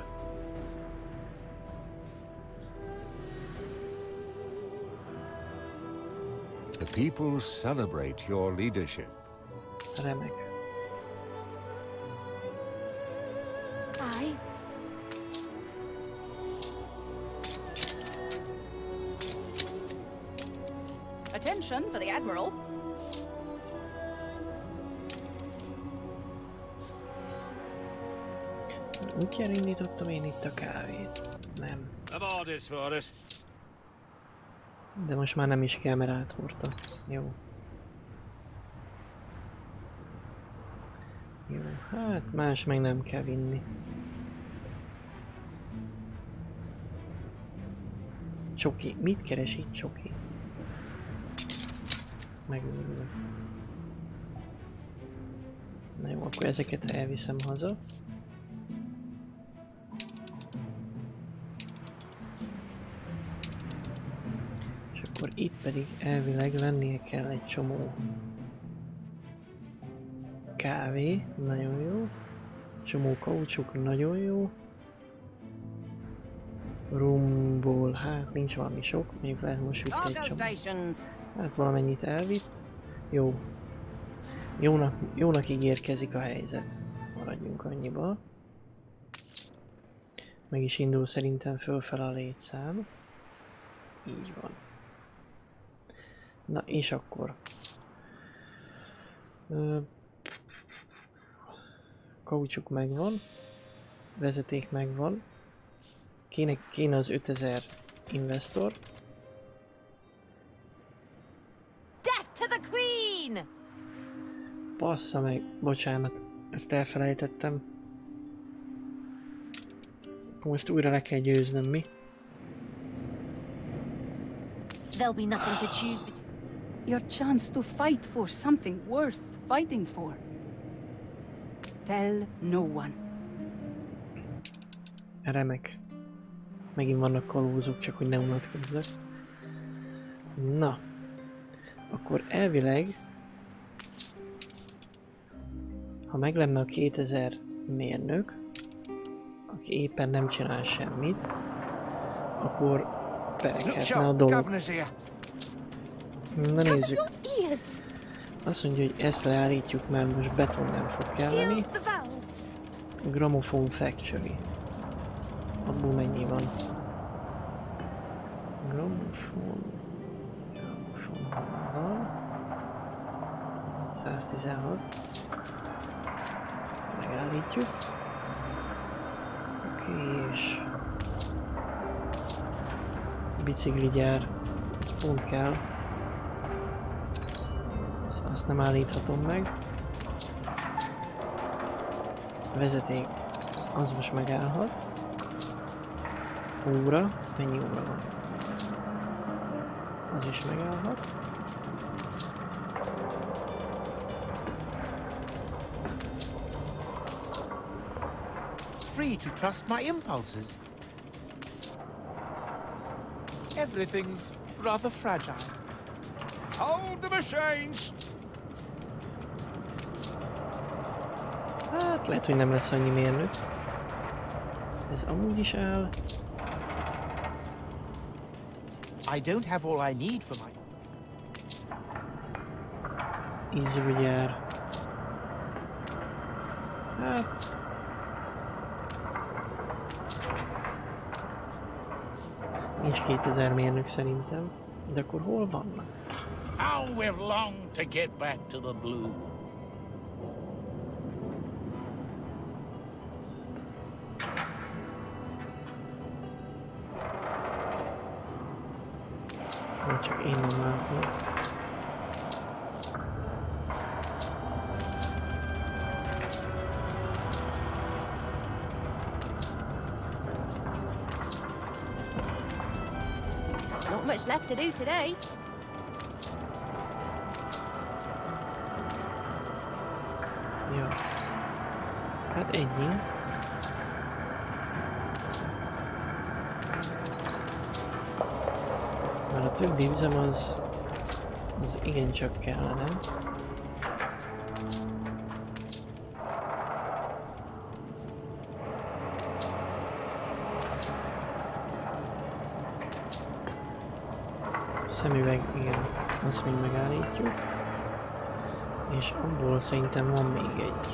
The people celebrate your leadership. Remek. Aye. Attention for the Admiral. Úgyjára indítottam én itt a kávét. Nem. Aboard is for us. De most már nem is kell, mert áthordta. Jó. Jó, hát más meg nem kell vinni. Csoki. Mit keres itt Csoki? Megőrülök. Na jó, akkor ezeket elviszem haza. És akkor itt pedig elvileg lennie kell egy csomó kávé, nagyon jó. Csomó kaucsuk, nagyon jó. Rumból, hát nincs valami sok, mondjuk lehet most vitt egy csomó. Hát valamennyit elvitt. Jó. Jónak ígérkezik a helyzet. Maradjunk annyiba. Meg is indul szerintem fölfele a létszám. Így van. Na és akkor. Kaucsuk megvan. Vezeték megvan. Kéne az 5000 investor. Death to the Queen! Bassza meg, bocsánat, ezt elfelejtettem. Most újra le kell győznöm, mi? There'll be nothing to choose between. Your chance to fight for something worth fighting for. Tell no one. Remek. Megint vannak kalózok, csak hogy ne unatkozzak. Na. Akkor elvileg... Ha meg lenne a 2000 mérnök, aki éppen nem csinál semmit, akkor berekedne a dolog. Na nézzük. Azt mondja, hogy ezt leállítjuk, mert most beton nem fog kelleni. Gramophone Factory. Abból mennyi van? Gramophone van. 116. Megállítjuk. Oké, és... bicikligyár. Ez pont kell. Azt nem állíthatom meg. Vezeték. Az most megállhat. Óra. Mennyi óra van? Az is megállhat. Free to trust my impulses. Everything's rather fragile. Hold the machines! Hát lehet, hogy nem lesz annyi mérnök. Ez amúgy is áll. I don't have all I need for my... Ízűgyár. Hát... Nincs 2000 mérnök szerintem. De akkor hol vannak? How we've longed to get back to the blue. Csak én nem látom. Not much left to do today. Ja. Hát ennyi. Mert a többi üzem az igencsak kellene. Szemüveg, igen, azt még megállítjuk. És abból szerintem van még egy.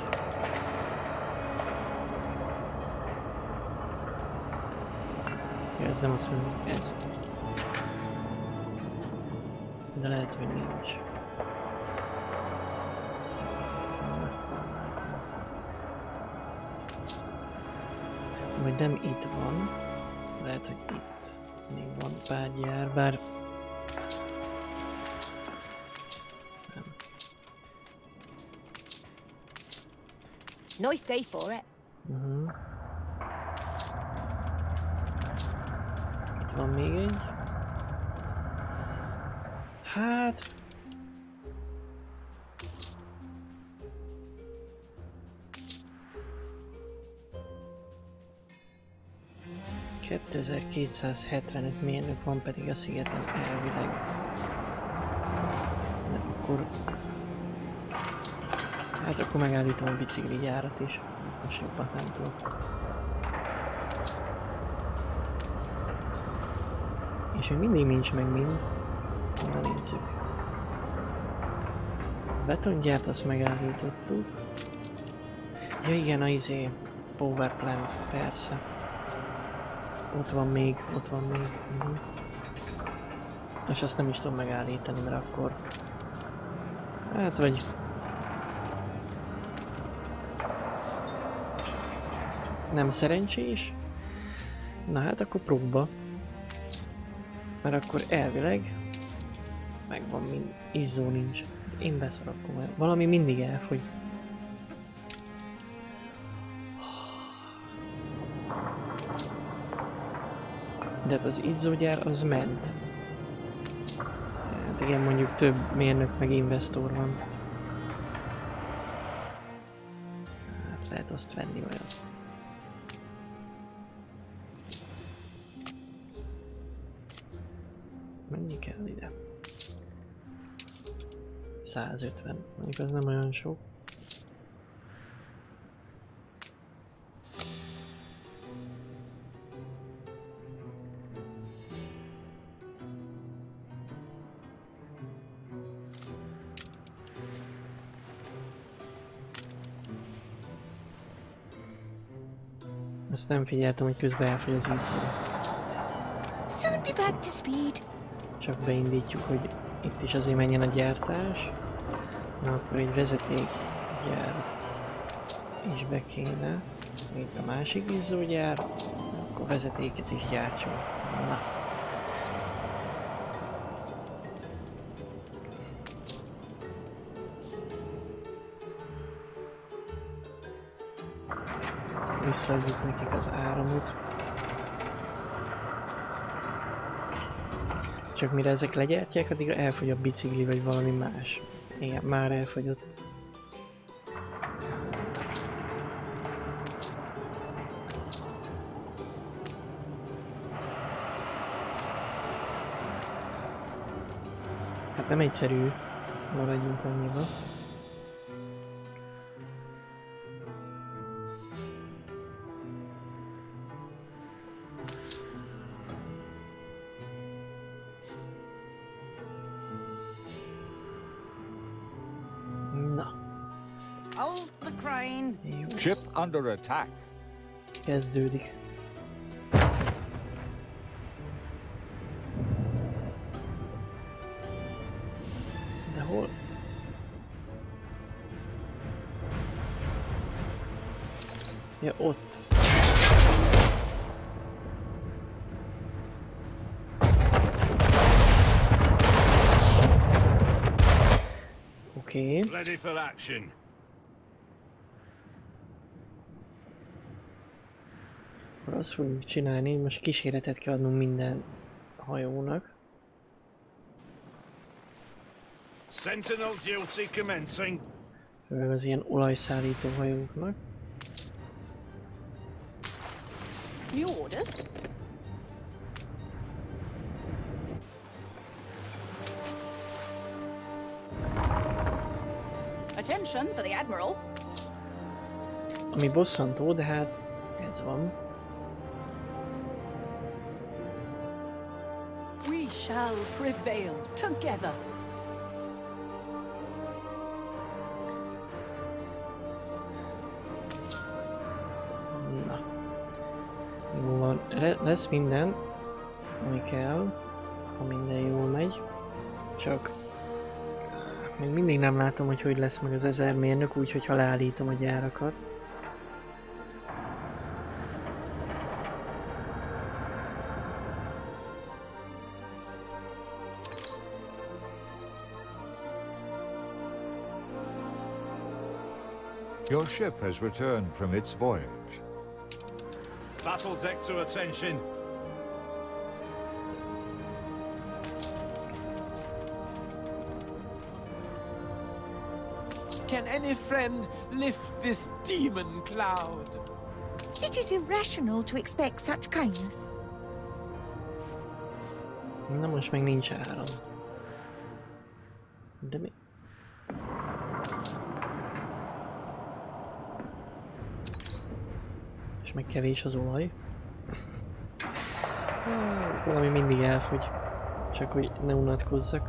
Ja, ez nem azt mondja, ez. De lehet, hogy nincs. Vagy nem itt van. Lehet, hogy itt még van pár gyár, bár... Nem. Nice day for it. Itt van még egy. Hát... 2275 mérnök van pedig a szigeten elvileg. De akkor... Hát akkor megállítom a bicikligyárat is. Most jobbat nem tudok. És még mindig nincs meg mind. Na nézzük. Betongyárt azt megállítottuk. Ja igen, a power plant, persze. Ott van még. És azt nem is tudom megállítani, mert akkor... Hát vagy... Nem szerencsés. Na hát akkor próba. Mert akkor elvileg... Megvan mind... Izzó nincs. Én beszarakom el. Valami mindig elfogy. De hát az izzógyár az ment. Hát igen, mondjuk több mérnök meg investor van. Hát lehet azt venni olyan. Mennyi kell ide? 150. Mondjuk az nem olyan sok. Azt nem figyeltem, hogy közben elfogy az izzó. Soon be back to speed. Csak beindítjuk, hogy itt is azért menjen a gyártás. Na akkor egy vezetékgyár is be kéne. Itt a másik izzógyár. Akkor vezetéket is gyártsunk. Na. Visszaadjuk nekik az áramot. Csak mire ezek legyártják, addigra elfogy a bicikli vagy valami más. Igen, már elfogyott. Hát nem egyszerű, maradjunk annyiba. Ship under attack. Kezdődik. De hol? Ja, ott. Oké. Ready for action. Akkor azt fogjuk csinálni, most kíséretet kell adnunk minden hajónak. Sentinel duty commencing. Főleg az ilyen olajszállító hajóknak. New orders? Attention for the Admiral. Ami bosszantó, de hát ez van. We shall prevail together. Na. Jó van. Lesz minden, ami kell, ha minden jól megy. Csak még mindig nem látom, hogy lesz meg az 1000 mérnök, úgyhogy ha leállítom a gyárakat. Your ship has returned from its voyage. Battle deck to attention. any friend lift this demon cloud? It is irrational to expect such kindness. Na most meg nincs áram. De mi? És meg kevés az olaj. Valami mindig elfogy. Csak hogy ne unatkozzak.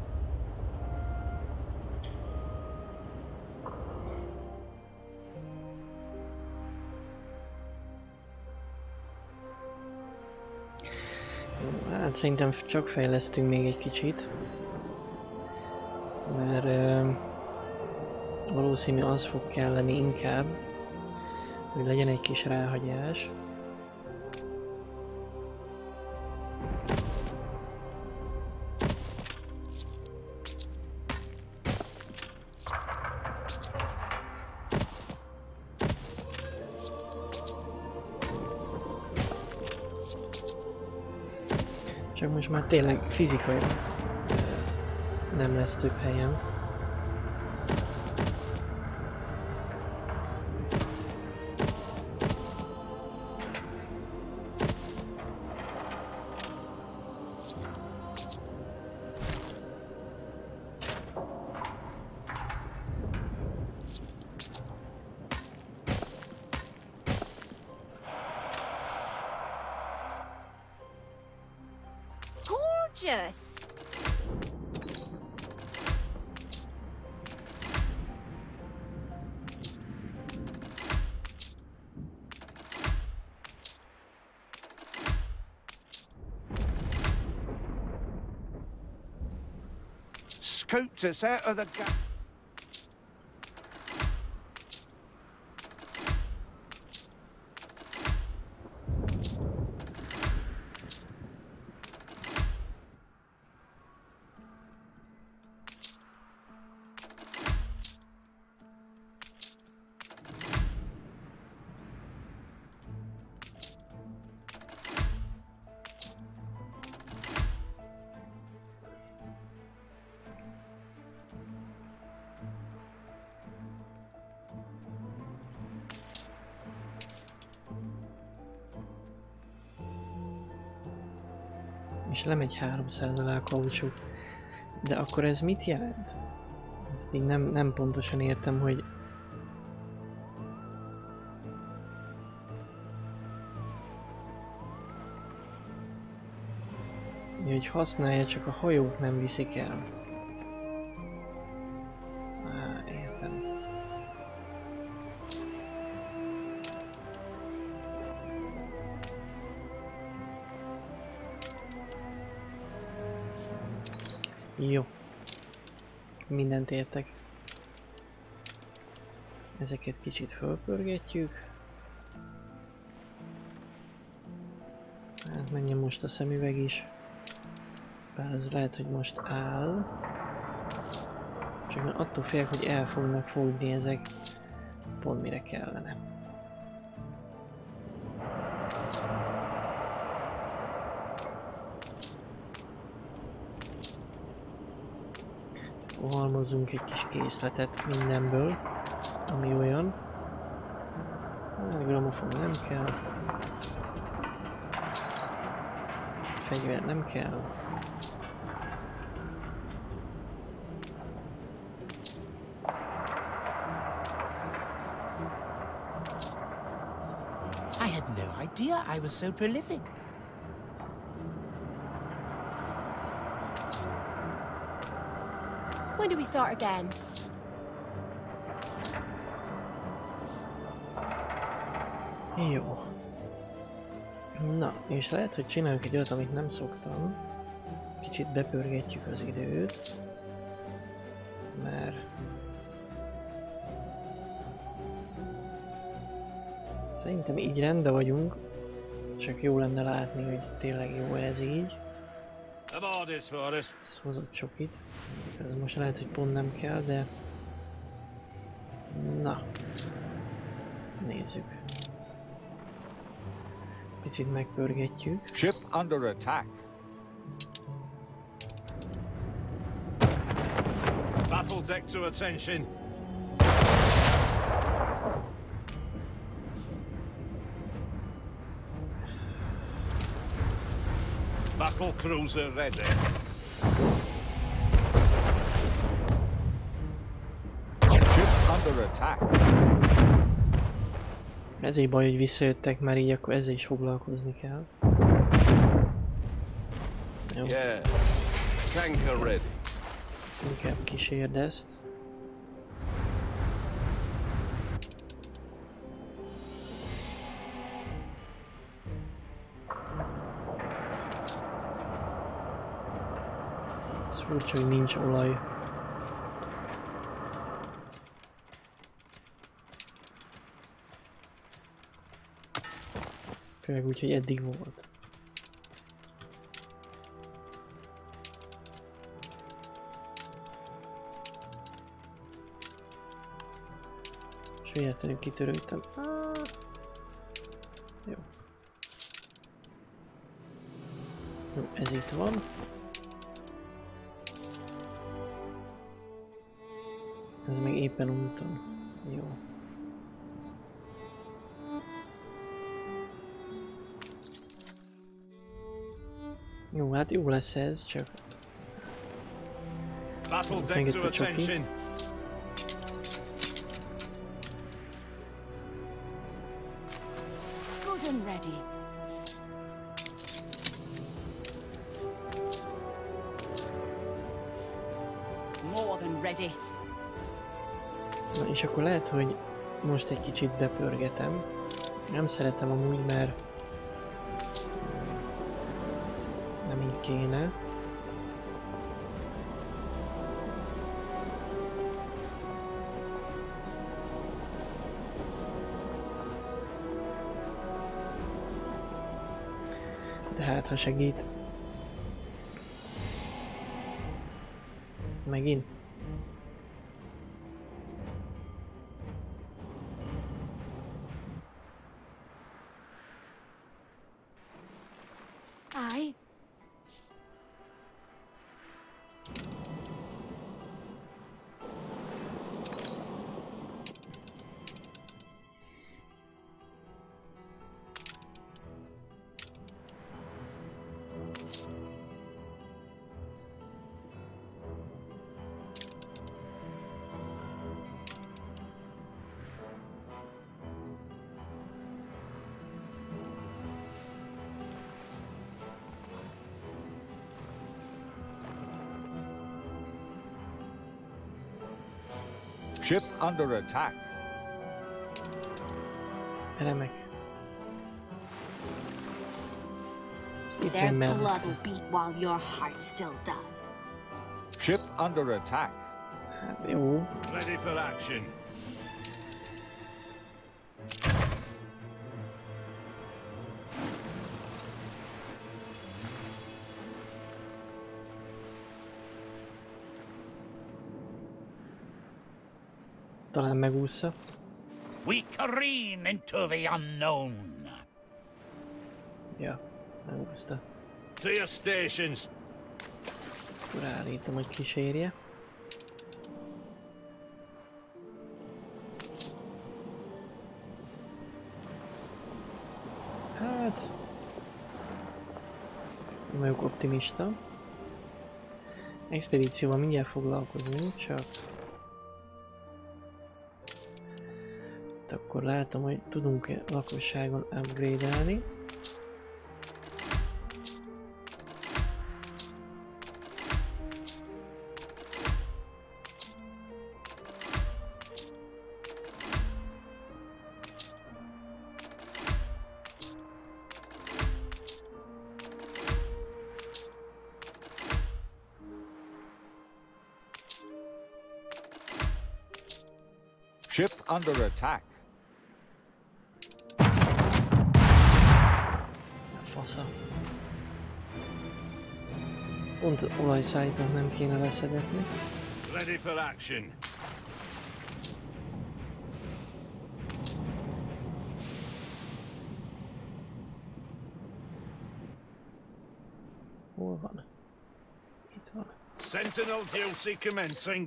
Hát szerintem csak fejlesztünk még egy kicsit. Mert valószínű az fog kelleni inkább, hogy legyen egy kis ráhagyás. Csak most már tényleg fizikai nem lesz több helyem. Gorgeous! Scooped us out of the gap. És lemegy 300-nal a kaucsuk. De akkor ez mit jelent? Ezt így nem pontosan értem, hogy... Hogy használja, csak a hajók nem viszik el. Értem. Jó. Mindent értek. Ezeket kicsit fölpörgetjük. Hát menjen most a szemüveg is. Bár ez lehet, hogy most áll. Csak attól félek, hogy el fognak fogni ezek. Pont mire kellene. Halmozzunk egy kis készletet mindenből, ami olyan. Gramofon nem kell. Fegyver nem kell. I had no idea I was so prolific. When do we start again? Jó. Na, és lehet, hogy csináljuk egy olyat, amit nem szoktam. Kicsit bepörgetjük az időt. Mert... Szerintem így rendben vagyunk. Csak jó lenne látni, hogy tényleg jó ez így. Ez hozott csokit. Ez most lehet, hogy pont nem kell, de... Na. Nézzük. Picit megpörgetjük. Ship under attack. Battle deck to attention. Battle cruiser ready. Ship under attack. Ezért baj, hogy visszajöttek, mert így akkor ezzel is foglalkozni kell. Jó. Yeah. Tanker ready. Inkább kísérd ezt. Ez furcsa, hogy nincs olaj. Főleg úgy, hogy eddig volt. És véletlenül kitöröltem. Jó. Jó, ez itt van. Ez még éppen úton. Jó. Jó, hát jó lesz ez, csak... Battle deck to attention. Good and ready. More than ready. Na és akkor lehet, hogy most egy kicsit bepörgetem. Nem szeretem amúgy, mert... nem így kéne. De hát, ha segít. Megint. Aye. Ship under attack. Remek. Itt Their van mellett. blood will beat while your heart still does. Ship under attack. Hát jó. Ready for action. Talán megúszza. We careen into the unknown. Ja, megúszta. To your stations. Akkor állítom, hogy kísérje. Hát... nem vagyok optimista. Expedícióval mindjárt foglalkozunk, csak... akkor látom, hogy tudunk-e lakosságon upgrade-elni. Ship under attack. Fasza. Pont olajszállítót nem kéne leszedetni. Ready for action. Hol van? Itt van. Sentinel duty commencing.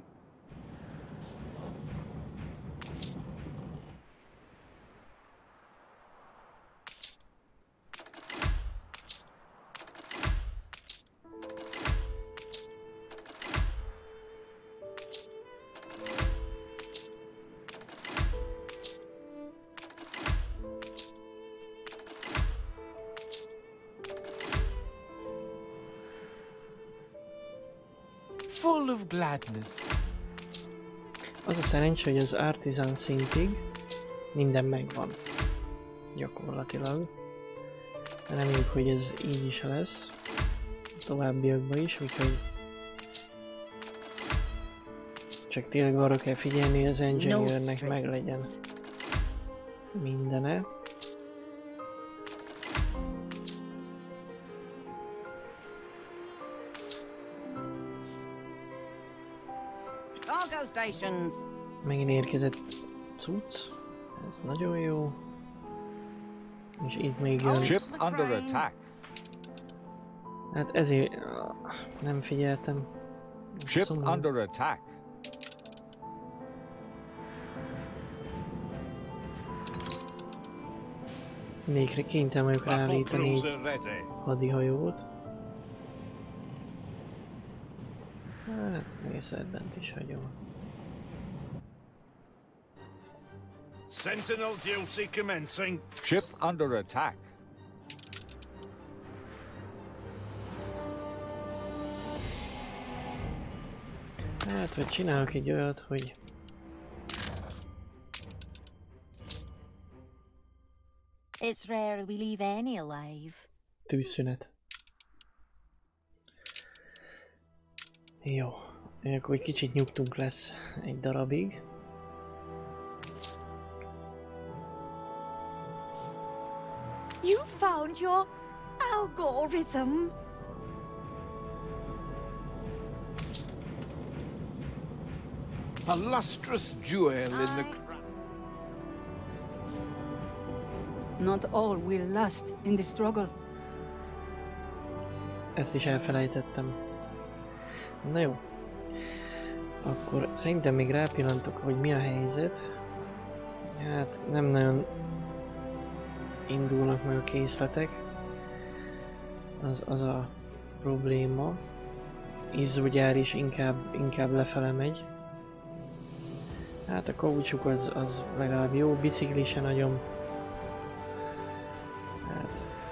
full of gladness. Az a szerencsé, hogy az artisan szintig minden megvan. Gyakorlatilag. Reméljük, hogy ez így is lesz. Továbbiakban is, úgyhogy... Csak tényleg arra kell figyelni, hogy az engineernek meg legyen mindene. Megint érkezett cucc. Ez nagyon jó. És itt még jön... Ship under attack. Hát ezért... nem figyeltem. Ship under attack. Nékre kénytelen vagyok ráállítani egy hadihajót. Hát, mészet bent is hagyom. Sentinel duty commencing. Ship under attack. Hát, vagy csinálok egy olyat, hogy... It's rare we leave any alive. Tűzszünet. Jó. Akkor egy kicsit nyugtunk lesz egy darabig. You found your algorithm. A lustrous jewel in the crown. Not all will last in the struggle. Ezt is elfelejtettem. Na jó. Akkor szerintem még rápillantok, hogy mi a helyzet. Hát nem nagyon indulnak meg a készletek. Az a probléma. Izzógyár is inkább lefele megy. Hát a kaucsuk az legalább jó, bicikli se nagyon. Hát.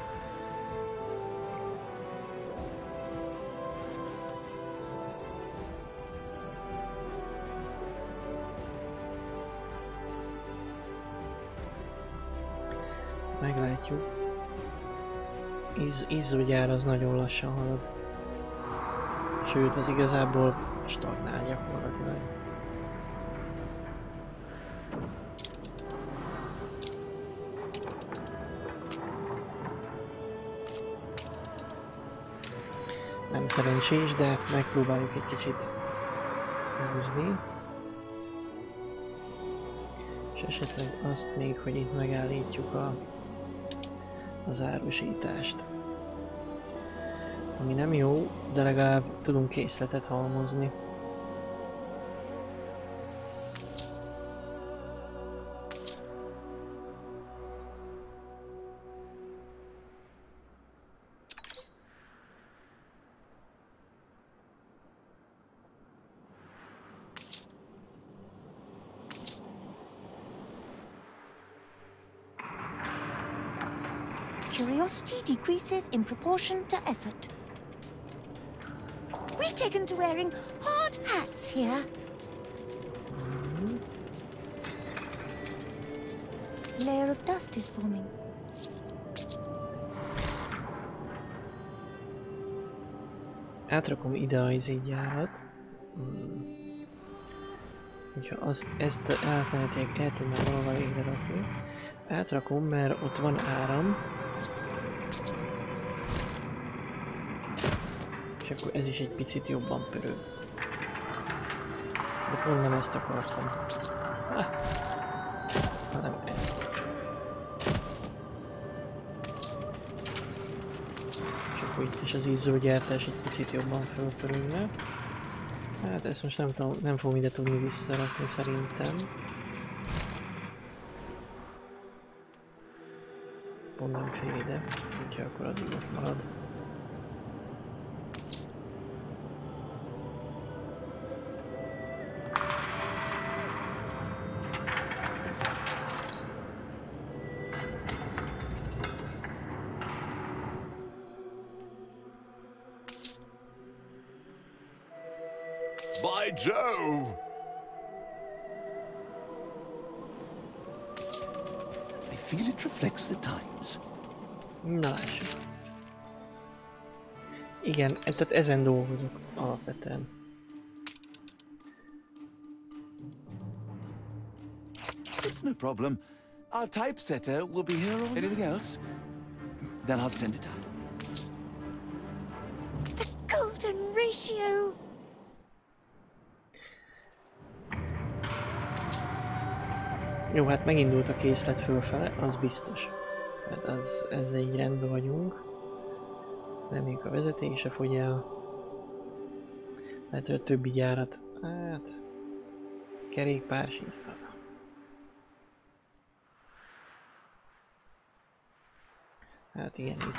Meglátjuk. Izzógyár az nagyon lassan halad. Sőt, az igazából stagnál gyakorlatilag. Nem szerencsés, de megpróbáljuk egy kicsit húzni. És esetleg azt még, hogy itt megállítjuk az árusítást. Ami nem jó, de legalább tudunk készletet halmozni. Curiosity decreases in proportion to effort. We've taken to wearing hard hats here. A layer of dust is forming. Átrakom ide az gyárat. Hogyha ezt átmenetileg el tudnám valahol végre rakni. Átrakom, mert ott van áram. És akkor ez is egy picit jobban pörög. De pont nem ezt akartam. Hanem ezt. És akkor itt is az izzógyártás egy picit jobban fölpörögne. Hát ezt most nem tudom, nem fogom ide tudni visszarakni szerintem. Pont nem fél ide, úgyhogy akkor addig ott marad. By Jove! I feel it reflects the times. Na lássuk. Igen, tehát ezen dolgozok alapvetően. It's no problem. Our typesetter will be here or anything else. Then I'll send it out. The golden ratio! Jó, hát megindult a készlet fölfele, az biztos. Hát ezzel így rendben vagyunk. Reméljük a vezetése fogy el. Lehet, hogy a többi gyárat... Hát... Kerékpár sincs. Hát igen, itt.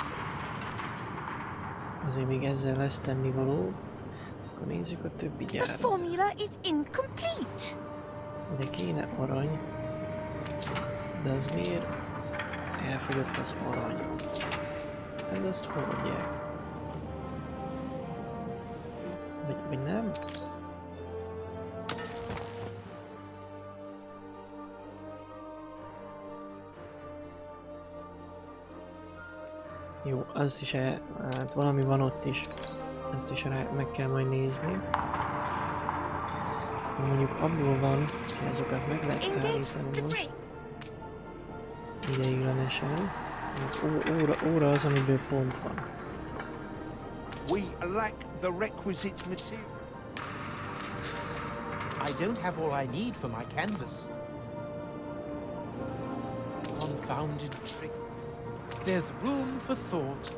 Azért még ezzel lesz tennivaló. Akkor nézzük a többi The gyárat. formula is incomplete. De kéne arany. De az miért? Elfogyott az arany. Hát azt fogadják. Vagy nem? Jó, azt is hát valami van ott is. Ezt is meg kell majd nézni. Mondjuk abból van, hogy azokat meg lehet állítani most. Ideiglenesen. Óra az, amiből pont van. We lack the requisite material. I don't have all I need for my canvas. Confounded trick. There's room for thought.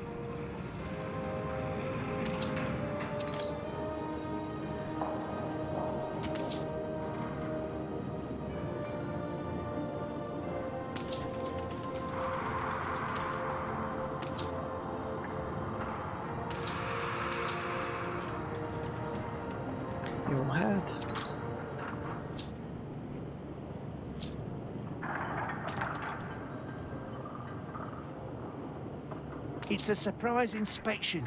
Jó, hát... It's a surprise inspection.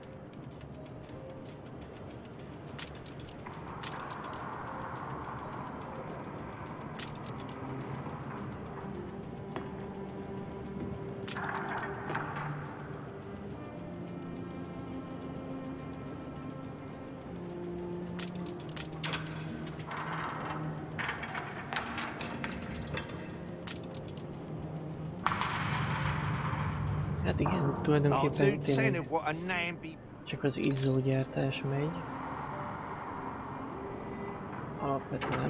Hát igen, tulajdonképpen tényleg What a namby. csak az izzógyártás megy. Alapvetően.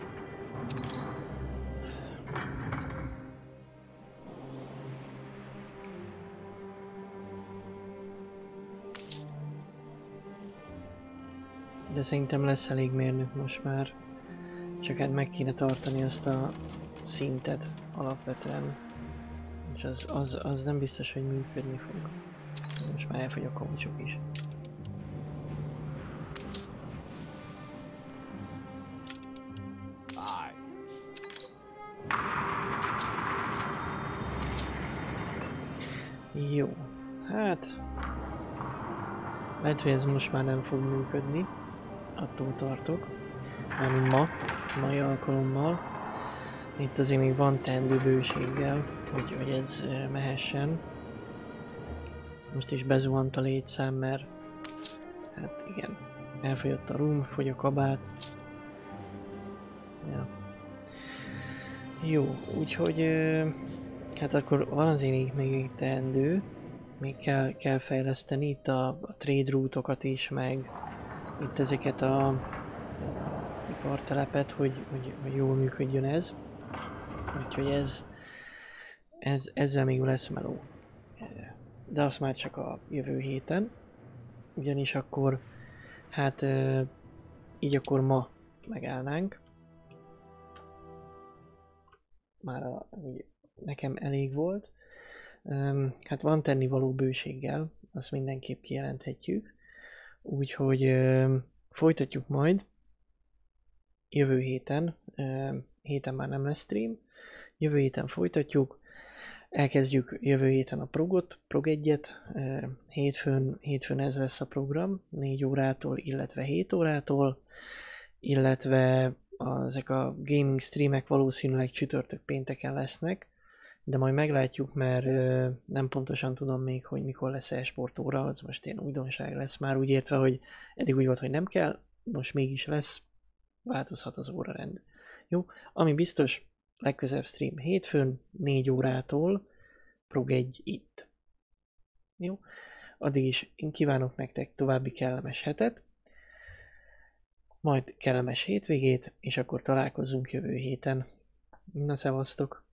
De szerintem lesz elég mérnök most már. Csak hát meg kéne tartani azt a szintet alapvetően. És az nem biztos, hogy működni fog. Most már elfogy a kaucsuk is. Jó, hát... Lehet, hogy ez most már nem fog működni. Attól tartok. Mármint mai alkalommal. Itt azért még van teendő bőséggel, hogy ez mehessen. Most is bezuhant a létszám, mert hát igen, elfogyott a rum, fogy a kabát. Ja. Jó, úgyhogy hát akkor van azért még teendő. Még kell fejleszteni itt a trade route-okat is, meg itt ezeket a ipartelepet, hogy jól működjön ez. Úgyhogy ezzel még lesz meló. De azt már csak a jövő héten. Ugyanis akkor, hát így akkor ma megállnánk. Már nekem elég volt. Hát van tennivaló bőséggel, azt mindenképp kijelenthetjük. Úgyhogy folytatjuk majd jövő héten. Héten már nem lesz stream. Jövő héten folytatjuk. Elkezdjük jövő héten a Progot, Prog 1-et. Hétfőn ez lesz a program, 4 órától, illetve 7 órától, illetve ezek a gaming streamek valószínűleg csütörtök pénteken lesznek, de majd meglátjuk, mert nem pontosan tudom még, hogy mikor lesz e-sport óra, az most ilyen újdonság lesz már, úgy értve, hogy eddig úgy volt, hogy nem kell, most mégis lesz, változhat az órarend. Jó, ami biztos, legközelebb stream hétfőn, 4 órától, Prog 1 itt. Jó, addig is én kívánok nektek további kellemes hetet, majd kellemes hétvégét, és akkor találkozzunk jövő héten. Na, szevasztok!